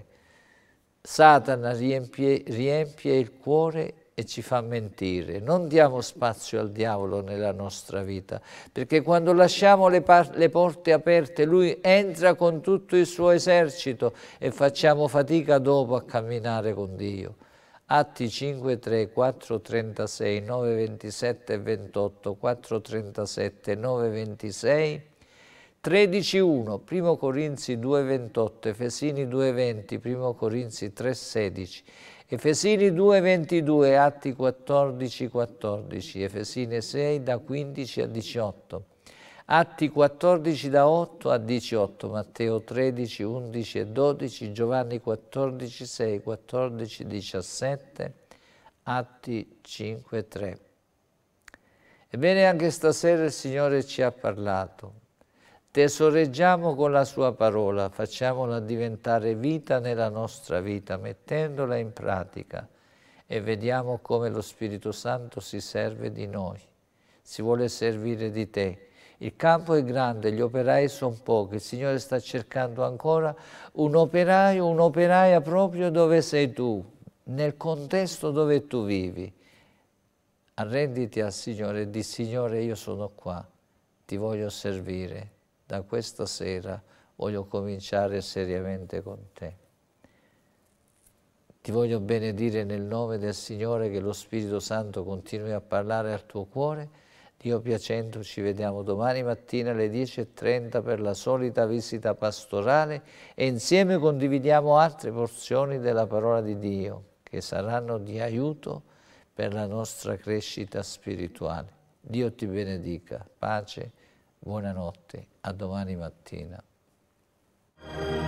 Satana riempie, riempie il cuore e ci fa mentire. Non diamo spazio al diavolo nella nostra vita, perché quando lasciamo le, le porte aperte, lui entra con tutto il suo esercito e facciamo fatica dopo a camminare con Dio. Atti cinque, tre, quattro, trentasei, nove, ventisette e ventotto, quattro, trentasette, nove, ventisei, tredici, uno, primo Corinzi due, ventotto, Efesini due, venti, primo Corinzi tre, sedici, Efesini due, ventidue, Atti quattordici, quattordici, Efesini sei, da quindici a diciotto, Atti quattordici, da otto a diciotto, Matteo tredici, undici e dodici, Giovanni quattordici, sei, quattordici, diciassette, Atti cinque, tre. Ebbene, anche stasera il Signore ci ha parlato. Tesoreggiamo con la sua parola, facciamola diventare vita nella nostra vita, mettendola in pratica e vediamo come lo Spirito Santo si serve di noi, si vuole servire di te. Il campo è grande, gli operai sono pochi, il Signore sta cercando ancora un operaio, un'operaia proprio dove sei tu, nel contesto dove tu vivi. Arrenditi al Signore e di Signore, io sono qua, ti voglio servire. Da questa sera voglio cominciare seriamente con te. Ti voglio benedire nel nome del Signore, che lo Spirito Santo continui a parlare al tuo cuore. Dio piacendo ci vediamo domani mattina alle dieci e trenta per la solita visita pastorale e insieme condividiamo altre porzioni della parola di Dio che saranno di aiuto per la nostra crescita spirituale. Dio ti benedica. Pace. Buonanotte, a domani mattina.